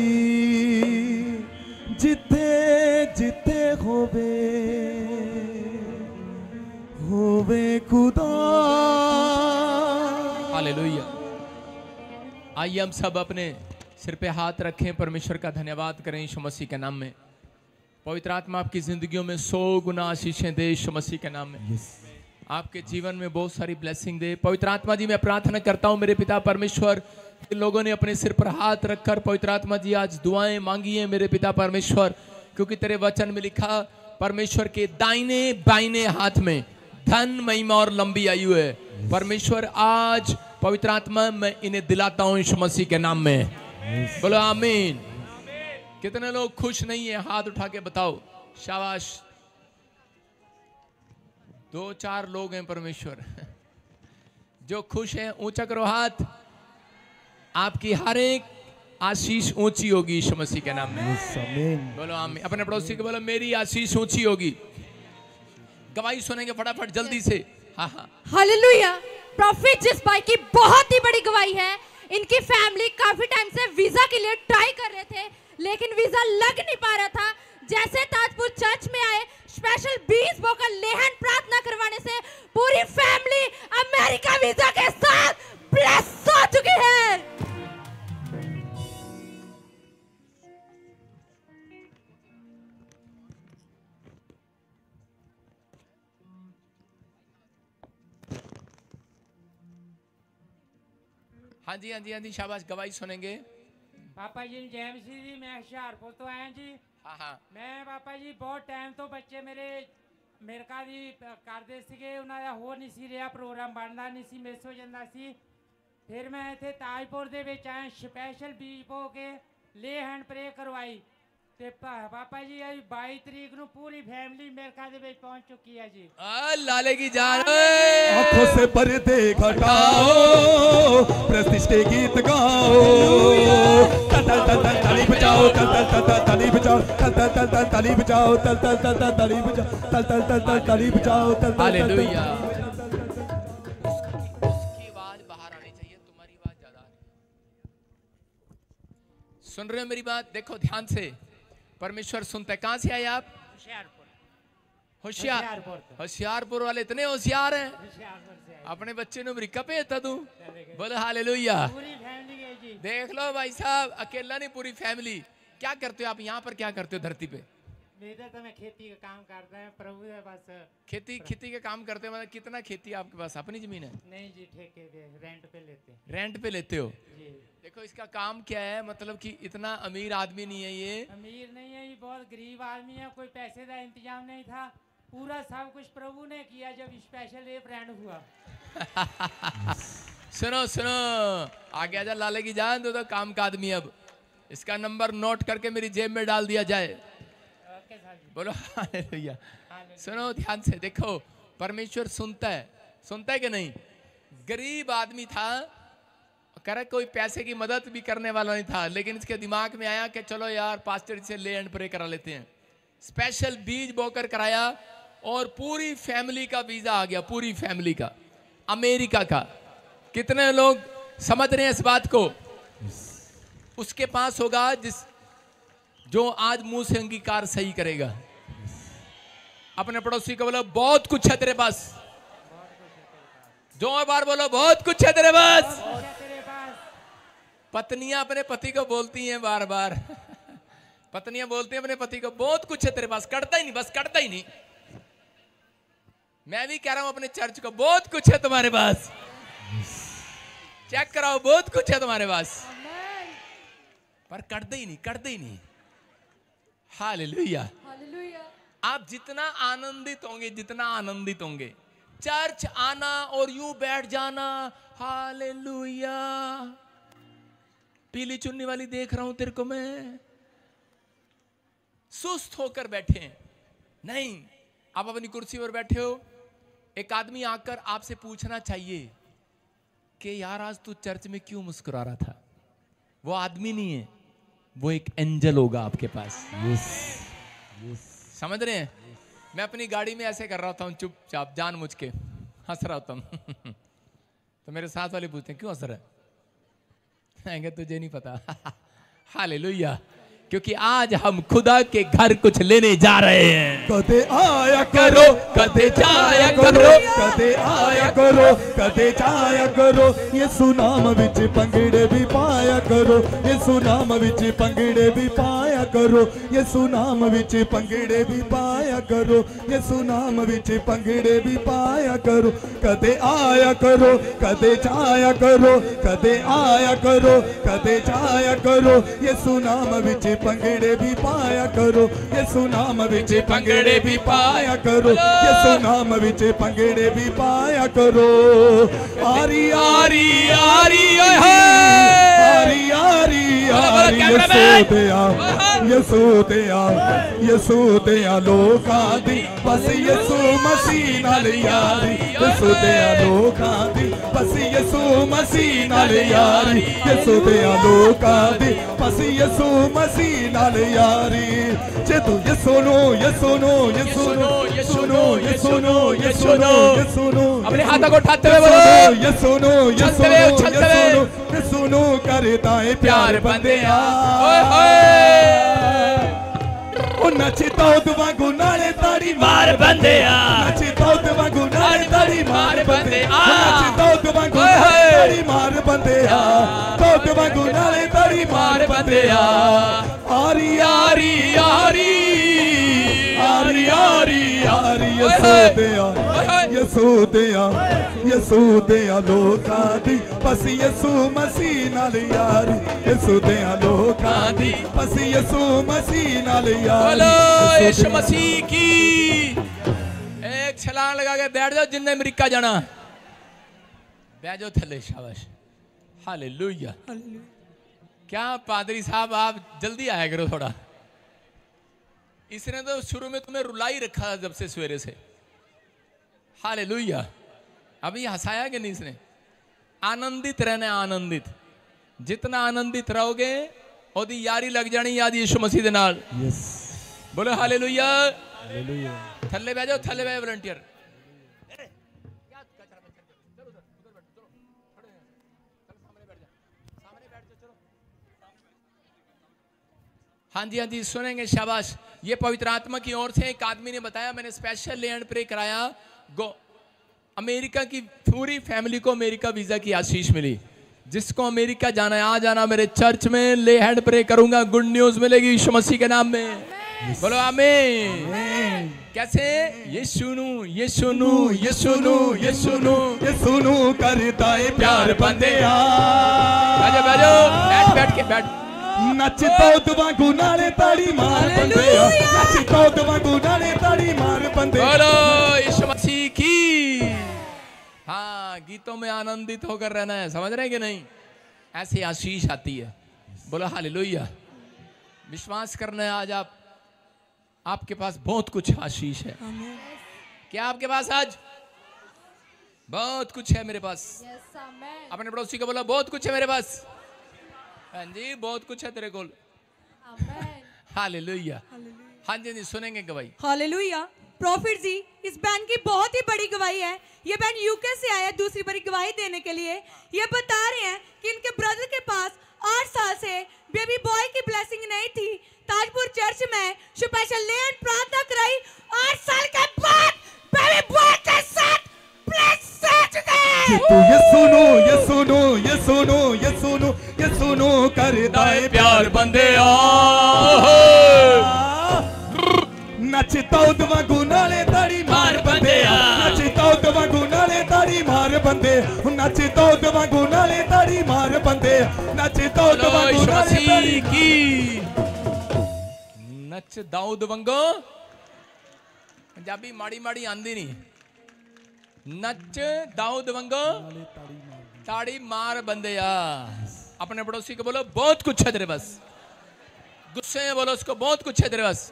जिथे जिथे होवे होवे खुदा। हालेलुया। आइए हम सब अपने सिर पे हाथ रखें, परमेश्वर का धन्यवाद करें यीशु मसीह के नाम में। पवित्र आत्मा आपकी जिंदगियों में 100 गुना आशीषें दे यीशु मसीह के नाम में। आपके जीवन में बहुत सारी ब्लेसिंग दे। पवित्र आत्मा जी मैं प्रार्थना करता हूँ मेरे पिता परमेश्वर, लोगों ने अपने सिर पर हाथ रखकर पवित्र आत्मा जी आज दुआएं मांगी हैं मेरे पिता परमेश्वर, क्योंकि तेरे वचन में लिखा परमेश्वर के दाहिने बाइने हाथ में धन महिमा और लंबी आयु है। परमेश्वर आज पवित्र आत्मा मैं इन्हें दिलाता हूँ यीशु मसीह के नाम में। बोलो आमीन। कितने लोग खुश नहीं है? हाथ उठा के बताओ। शाबाश, 2-4 लोग हैं परमेश्वर जो खुश हैं। ऊंचा करो हाथ। आपकी हर एक आशीष ऊंची होगी यीशु मसीह के नाम में। बोलो आमीन। अपने पड़ोसी को बोलो मेरी आशीष ऊंची होगी। गवाही सुनेंगे फटाफट जल्दी से। हाँ हाँ हालेलुया। प्रॉफिट जिस भाई की बहुत ही बड़ी गवाही है। इनकी फैमिली काफी टाइम से वीजा के लिए ट्राई कर रहे थे लेकिन वीजा लग नहीं पा रहा था। जैसे ताजपुर चर्च में आए, स्पेशल 20 बोकल लेहन प्रार्थना करवाने से पूरी फैमिली अमेरिका वीजा के साथ ब्लेस हो चुकी है। हाँ जी हाँ जी हाँ जी, शाबाश। गवाही सुनेंगे। पापा जी जय मसीह जी, मैं हुशियारपुर तो आया जी। हाँ हाँ। मैं पापा जी बहुत टाइम तो बच्चे मेरे अमेरिका दी करते सीगे, उन्होंने हो नहीं सी रहा, प्रोग्राम बनता नहीं सी, मिस हो जाता सी। फिर मैं इत्थे ताजपुर दे विच आया, स्पैशल बीज बो के ले हैंड प्रे करवाई ते पापा जी आज 22 तरीक नूं पूरी फैमिली अमेरिका दे विच पहुंच चुकी है जी। लाले की जान। आंखों से पर्दे घटाओ, प्रतिष्ठे गीत गाओ, तल तल तल तल ताली बजाओ, तल तल तल तल ताली बजाओ, तल तल तल तल ताली बजाओ, तल तल तल तल ताली बजाओ, तल तल तल तल ताली बजाओ, तल तल। हालेलुया। सुन रहे हो मेरी बात? देखो ध्यान से, परमेश्वर सुनता है। कहां से आए आप? होशियारपुर वाले इतने होशियार हैं। अपने बच्चे ने अमेरिका भेजता तू। बोले हालेलुया। देख लो भाई साहब, अकेला नहीं पूरी फैमिली। क्या करते हो आप यहाँ पर? क्या करते हो धरती पे? तो मैं खेती का काम करता है प्रभु के पास। खेती का काम करते हो? मतलब कितना खेती आपके पास? अपनी जमीन है? नहीं जी, ठेके पे, रेंट पे लेते हैं। रेंट पे लेते हो जी। देखो इसका काम क्या है, मतलब कि इतना अमीर आदमी नहीं है ये। अमीर नहीं है ये, बहुत गरीब आदमी है। कोई पैसे का इंतजाम नहीं था, पूरा सब कुछ प्रभु ने किया जब स्पेशल ये ब्रांड हुआ। सुनो सुनो, आगे आजा लाले की जान। तो काम का आदमी। अब इसका नंबर नोट करके मेरी जेब में डाल दिया जाए। बोलो हालेलुया। सुनो ध्यान से, देखो परमेश्वर सुनता है कि नहीं? गरीब आदमी था, कह रहा कोई पैसे की मदद भी करने वाला नहीं था, लेकिन इसके दिमाग में आया कि चलो यार पास्टर से ले एंड प्रे करा लेते हैं। स्पेशल बीज बोकर कराया और पूरी फैमिली का वीजा आ गया, पूरी फैमिली का, अमेरिका का। कितने लोग समझ रहे हैं इस बात को? उसके पास होगा जो आज मुंह से अंगीकार सही करेगा। अपने पड़ोसी को बोलो बहुत कुछ है तेरे पास, जो बार बोलो बहुत कुछ है तेरे पास। पत्नियां अपने पति को बोलती हैं बार बार पत्नियां बोलती हैं अपने पति को बहुत कुछ है तेरे पास, करता ही नहीं, बस करता ही नहीं। मैं भी कह रहा हूं अपने चर्च को बहुत कुछ है तुम्हारे पास, चेक कराओ बहुत कुछ है तुम्हारे पास, पर करते ही नहीं, करते ही नहीं। हालेलुया। आप जितना आनंदित होंगे, जितना आनंदित होंगे, चर्च आना और यूं बैठ जाना, हालेलुया, पीली चुन्नी वाली देख रहा हूं तेरे को मैं, सुस्त होकर बैठे हैं नहीं। आप अपनी कुर्सी पर बैठे हो, एक आदमी आकर आपसे पूछना चाहिए कि यार आज तू चर्च में क्यों मुस्कुरा रहा था। वो आदमी नहीं है, वो एक एंजल होगा आपके पास। समझ रहे हैं? मैं अपनी गाड़ी में ऐसे कर रहा था चुपचाप, जानबूझ के हंस रहा था तो मेरे साथ वाले पूछते हैं क्यों हंस रहा है? तुझे नहीं पता हालेलुया, क्योंकि आज हम खुदा के घर कुछ लेने जा रहे हैं। कदे आया करो, कदे जाया करो, कदे आया करो, कदे जाया करो, ये सुनाम विच पंगड़े भी पाया करो, ये सुनाम विच पंगड़े भी पाया करो, ये सुनाम विच पंगड़े भी पाया करो, ये सुनाम विच पंगड़े भी पाया करो। कदे आया करो, कदे जाया करो, कदे आया करो, कदे जाया करो, ये सुनाम विच पंगड़े भी पाया करो, ये सुनाम विच पंगड़े भी पाया करो, ये सुनाम विच पंगड़े भी पाया करो। आरी आरी आरी आरी आरी आरी यसू दिया लोकां दी बस यसू मसीह नाल यारी, यसू दिया लोकां दी बस यसू मसीह नाल यारी, यसू दिया लोकां दी बस यसू मसीह नाल यारी। जे तू ये सुनो, ये सुनो, ये सुनो, ये सुनो, ये सुनो, ये सुनो, ये सुनो, अपने हाथों को उठाते हुए बोलो ये सुनो, ये सुनो, ये सुनो, ये सुनो, करता है प्यार बंदे ओ नचता वांगू नाले ताड़ी मार बंदे नचता वांगू नाले ताड़ी मार बंदे नचता वांगू ताड़ी मार बंदे तौत वांगू नाले ताड़ी मार बंदे आरी आरी आरी आरी आरी आरी यसू दिया लोकां दी बस यसू मसीह नाल यारी, यसू दिया लोकां दी बस यसू मसीह नाल यारी। बोलो यीशु मसीह की। एक छलांग लगा के बैठ जाओ जिनने अमेरिका जाना, बैठ जाओ थले, शाबाश, हालेलुया। क्या पादरी साहब आप जल्दी आया करो थोड़ा, इसने तो शुरू में तुम्हें रुलाई रखा था जब से सवेरे से, हालेलुया। अभी हंसाया कि नहीं इसने? आनंदित रहना, आनंदित, जितना आनंदित रहोगे ओदी यारी लग जानी याद यीशु मसीह दे नाल। बोलो हालेलुया। थल्ले बैठ जाओ, थल्ले बैठ वॉलंटियर। हाँ जी, हाँ जी, सुनेंगे, शाबाश। ये पवित्र आत्मा की ओर से एक आदमी ने बताया, मैंने स्पेशल ले एंड प्रे कराया, अमेरिका की पूरी फैमिली को अमेरिका वीजा की आशीष मिली। जिसको अमेरिका जाना है आ जाना, मेरे चर्च में ले हैंड प्रे करूंगा, गुड न्यूज मिलेगी यीशु मसीह के नाम में। बोलो आमीन। कैसे? ये सुनू, ये सुनू, ये सुनू, ये सुनू, ये सुनू करता है प्यार बंदे बैठो बैठो, बैठ के बैठ। नचतो वांगू नाले ताड़ी मार बंदे, नचतो वांगू नाले ताड़ी मार बंदे। बोलो यीशु मसीह की। हाँ, गीतों में आनंदित होकर रहना है, समझ रहे हैं कि नहीं? ऐसी आशीष आती है। बोलो हालेलुया। विश्वास करना है, आज आपके पास बहुत कुछ आशीष है। क्या आपके पास आज? बहुत कुछ है मेरे पास। अपने पड़ोसी को बोला बहुत कुछ है मेरे पास। हाँ जी, बहुत कुछ है तेरे को। हालेलुया। हाँ जी, जी सुनेंगे गवाही। हालेलुया। प्रॉफिट जी, इस बहन की बहुत ही बड़ी गवाही है। ये बहन यूके से आया दूसरी बड़ी गवाही देने के लिए। ये बता रहे हैं कि इनके ब्रदर के पास 8 साल से बेबी बॉय की ब्लेसिंग नहीं थी। ताजपुर चर्च में स्पेशल लेन प्रार्थना कराई, 8 साल के बाद बेबी बॉय के साथ ब्लेसिंग दे। ये सुनो ये सुनो ये सुनो ये सुनो ये सुनो करदा है प्यार बंदे नचता उदवा गुनाले ताड़ी मार बंदे नचता उदवा गुनाले ताड़ी मार बंदे नचता उदवा गुनाले ताड़ी मार बंदे नचता उदवा गुनाले की नच दाऊद वंगो। पंजाबी माड़ी माड़ी आंदी नहीं। नच दाऊद वंगो ताड़ी मार बंदे। अपने पड़ोसी को बोलो बहुत कुछ है तेरे पास। गुस्से में बोलो उसको बहुत कुछ है तेरे पास।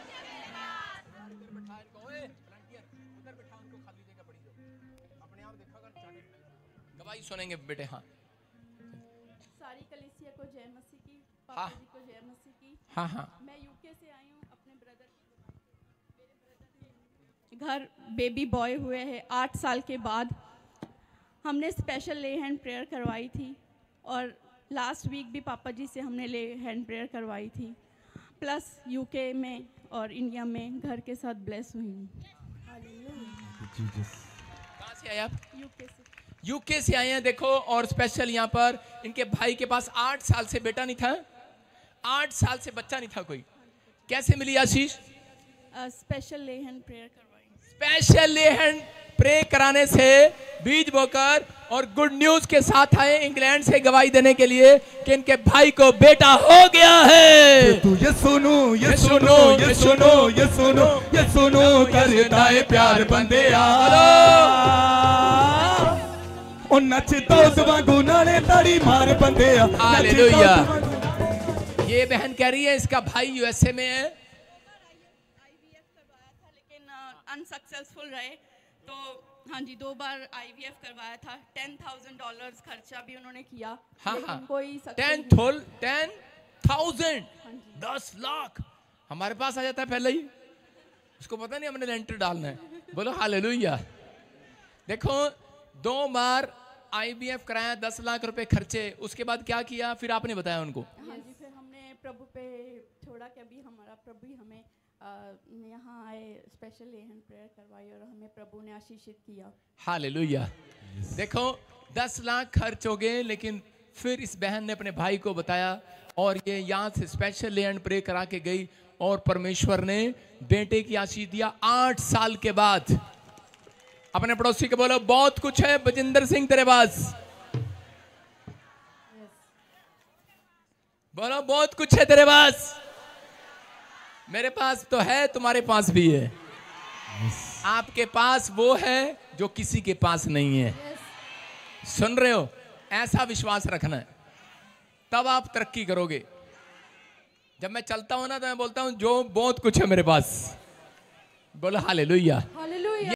गवाही सुनेंगे बेटे। हाँ, सारी कलीसिया को जय मसीह की, हाँ। पापा जी को जय मसीह की। हाँ हाँ। मैं यूके से आई हूँ। अपने ब्रदर घर बेबी बॉय हुए हैं 8 साल के बाद। हमने स्पेशल ले हैंड प्रेयर करवाई थी और लास्ट वीक भी पापा जी से हमने ले हैंड प्रेयर करवाई थी। प्लस यूके में और इंडिया में घर के साथ ब्लेस हुई हूँ। कहाँ से आए आप? यूके से। यूके से आए हैं। देखो, और स्पेशल यहाँ पर इनके भाई के पास 8 साल से बेटा नहीं था, 8 साल से बच्चा नहीं था कोई। कैसे मिली आशीष? स्पेशल ले हैंड प्रेयर करवाई। स्पेशल ले हैंड प्रे कराने से बीज बोकर और गुड न्यूज के साथ आए इंग्लैंड से गवाही देने के लिए कि इनके भाई को बेटा हो गया है। ये सुनो ये सुनो ये सुनो ये सुनो ये सुनो करदा है प्यार बंदे ओ नचता उदवा गुनाले ताड़ी मार बंदे। हालेलुया। ये बहन कह रही है इसका भाई यूएसए में है। अनसक्सेसफुल रहे तो हाँ जी 2 बार IVF करवाया था। $10,000 खर्चा भी उन्होंने किया। हाँ लेकिन हाँ। कोई 10,000 10 लाख हमारे पास आ जाता है पहले ही। उसको पता नहीं हमने लेंटर डालना है। बोलो हालेलुया। देखो 2 बार IVF कराया, 10 लाख रुपए खर्चे। उसके बाद क्या किया फिर आपने बताया उनको? हाँ जी, फिर हमने प्रभु पे छोड़ा कि अभी हमारा प्रभु ही हमें यहाँ आए, स्पेशल ले हैंड प्रेयर करवाई और हमें प्रभु ने आशीषित किया। हालेलुया। देखो 10 लाख खर्च हो गए, लेकिन फिर इस बहन ने अपने भाई को बताया और ये यहाँ से स्पेशल ले हैंड प्रेयर करा के गई और परमेश्वर ने बेटे की आशीष दिया 8 साल के बाद। अपने पड़ोसी को बोलो बहुत कुछ है बजिंदर सिंह तेरे पास। बोलो बहुत कुछ है तेरे पास। मेरे पास तो है, तुम्हारे पास भी है। आपके पास वो है जो किसी के पास नहीं है। सुन रहे हो? ऐसा विश्वास रखना है, तब आप तरक्की करोगे। जब मैं चलता हूं ना तो मैं बोलता हूं जो बहुत कुछ है मेरे पास। बोलो हालेलुया।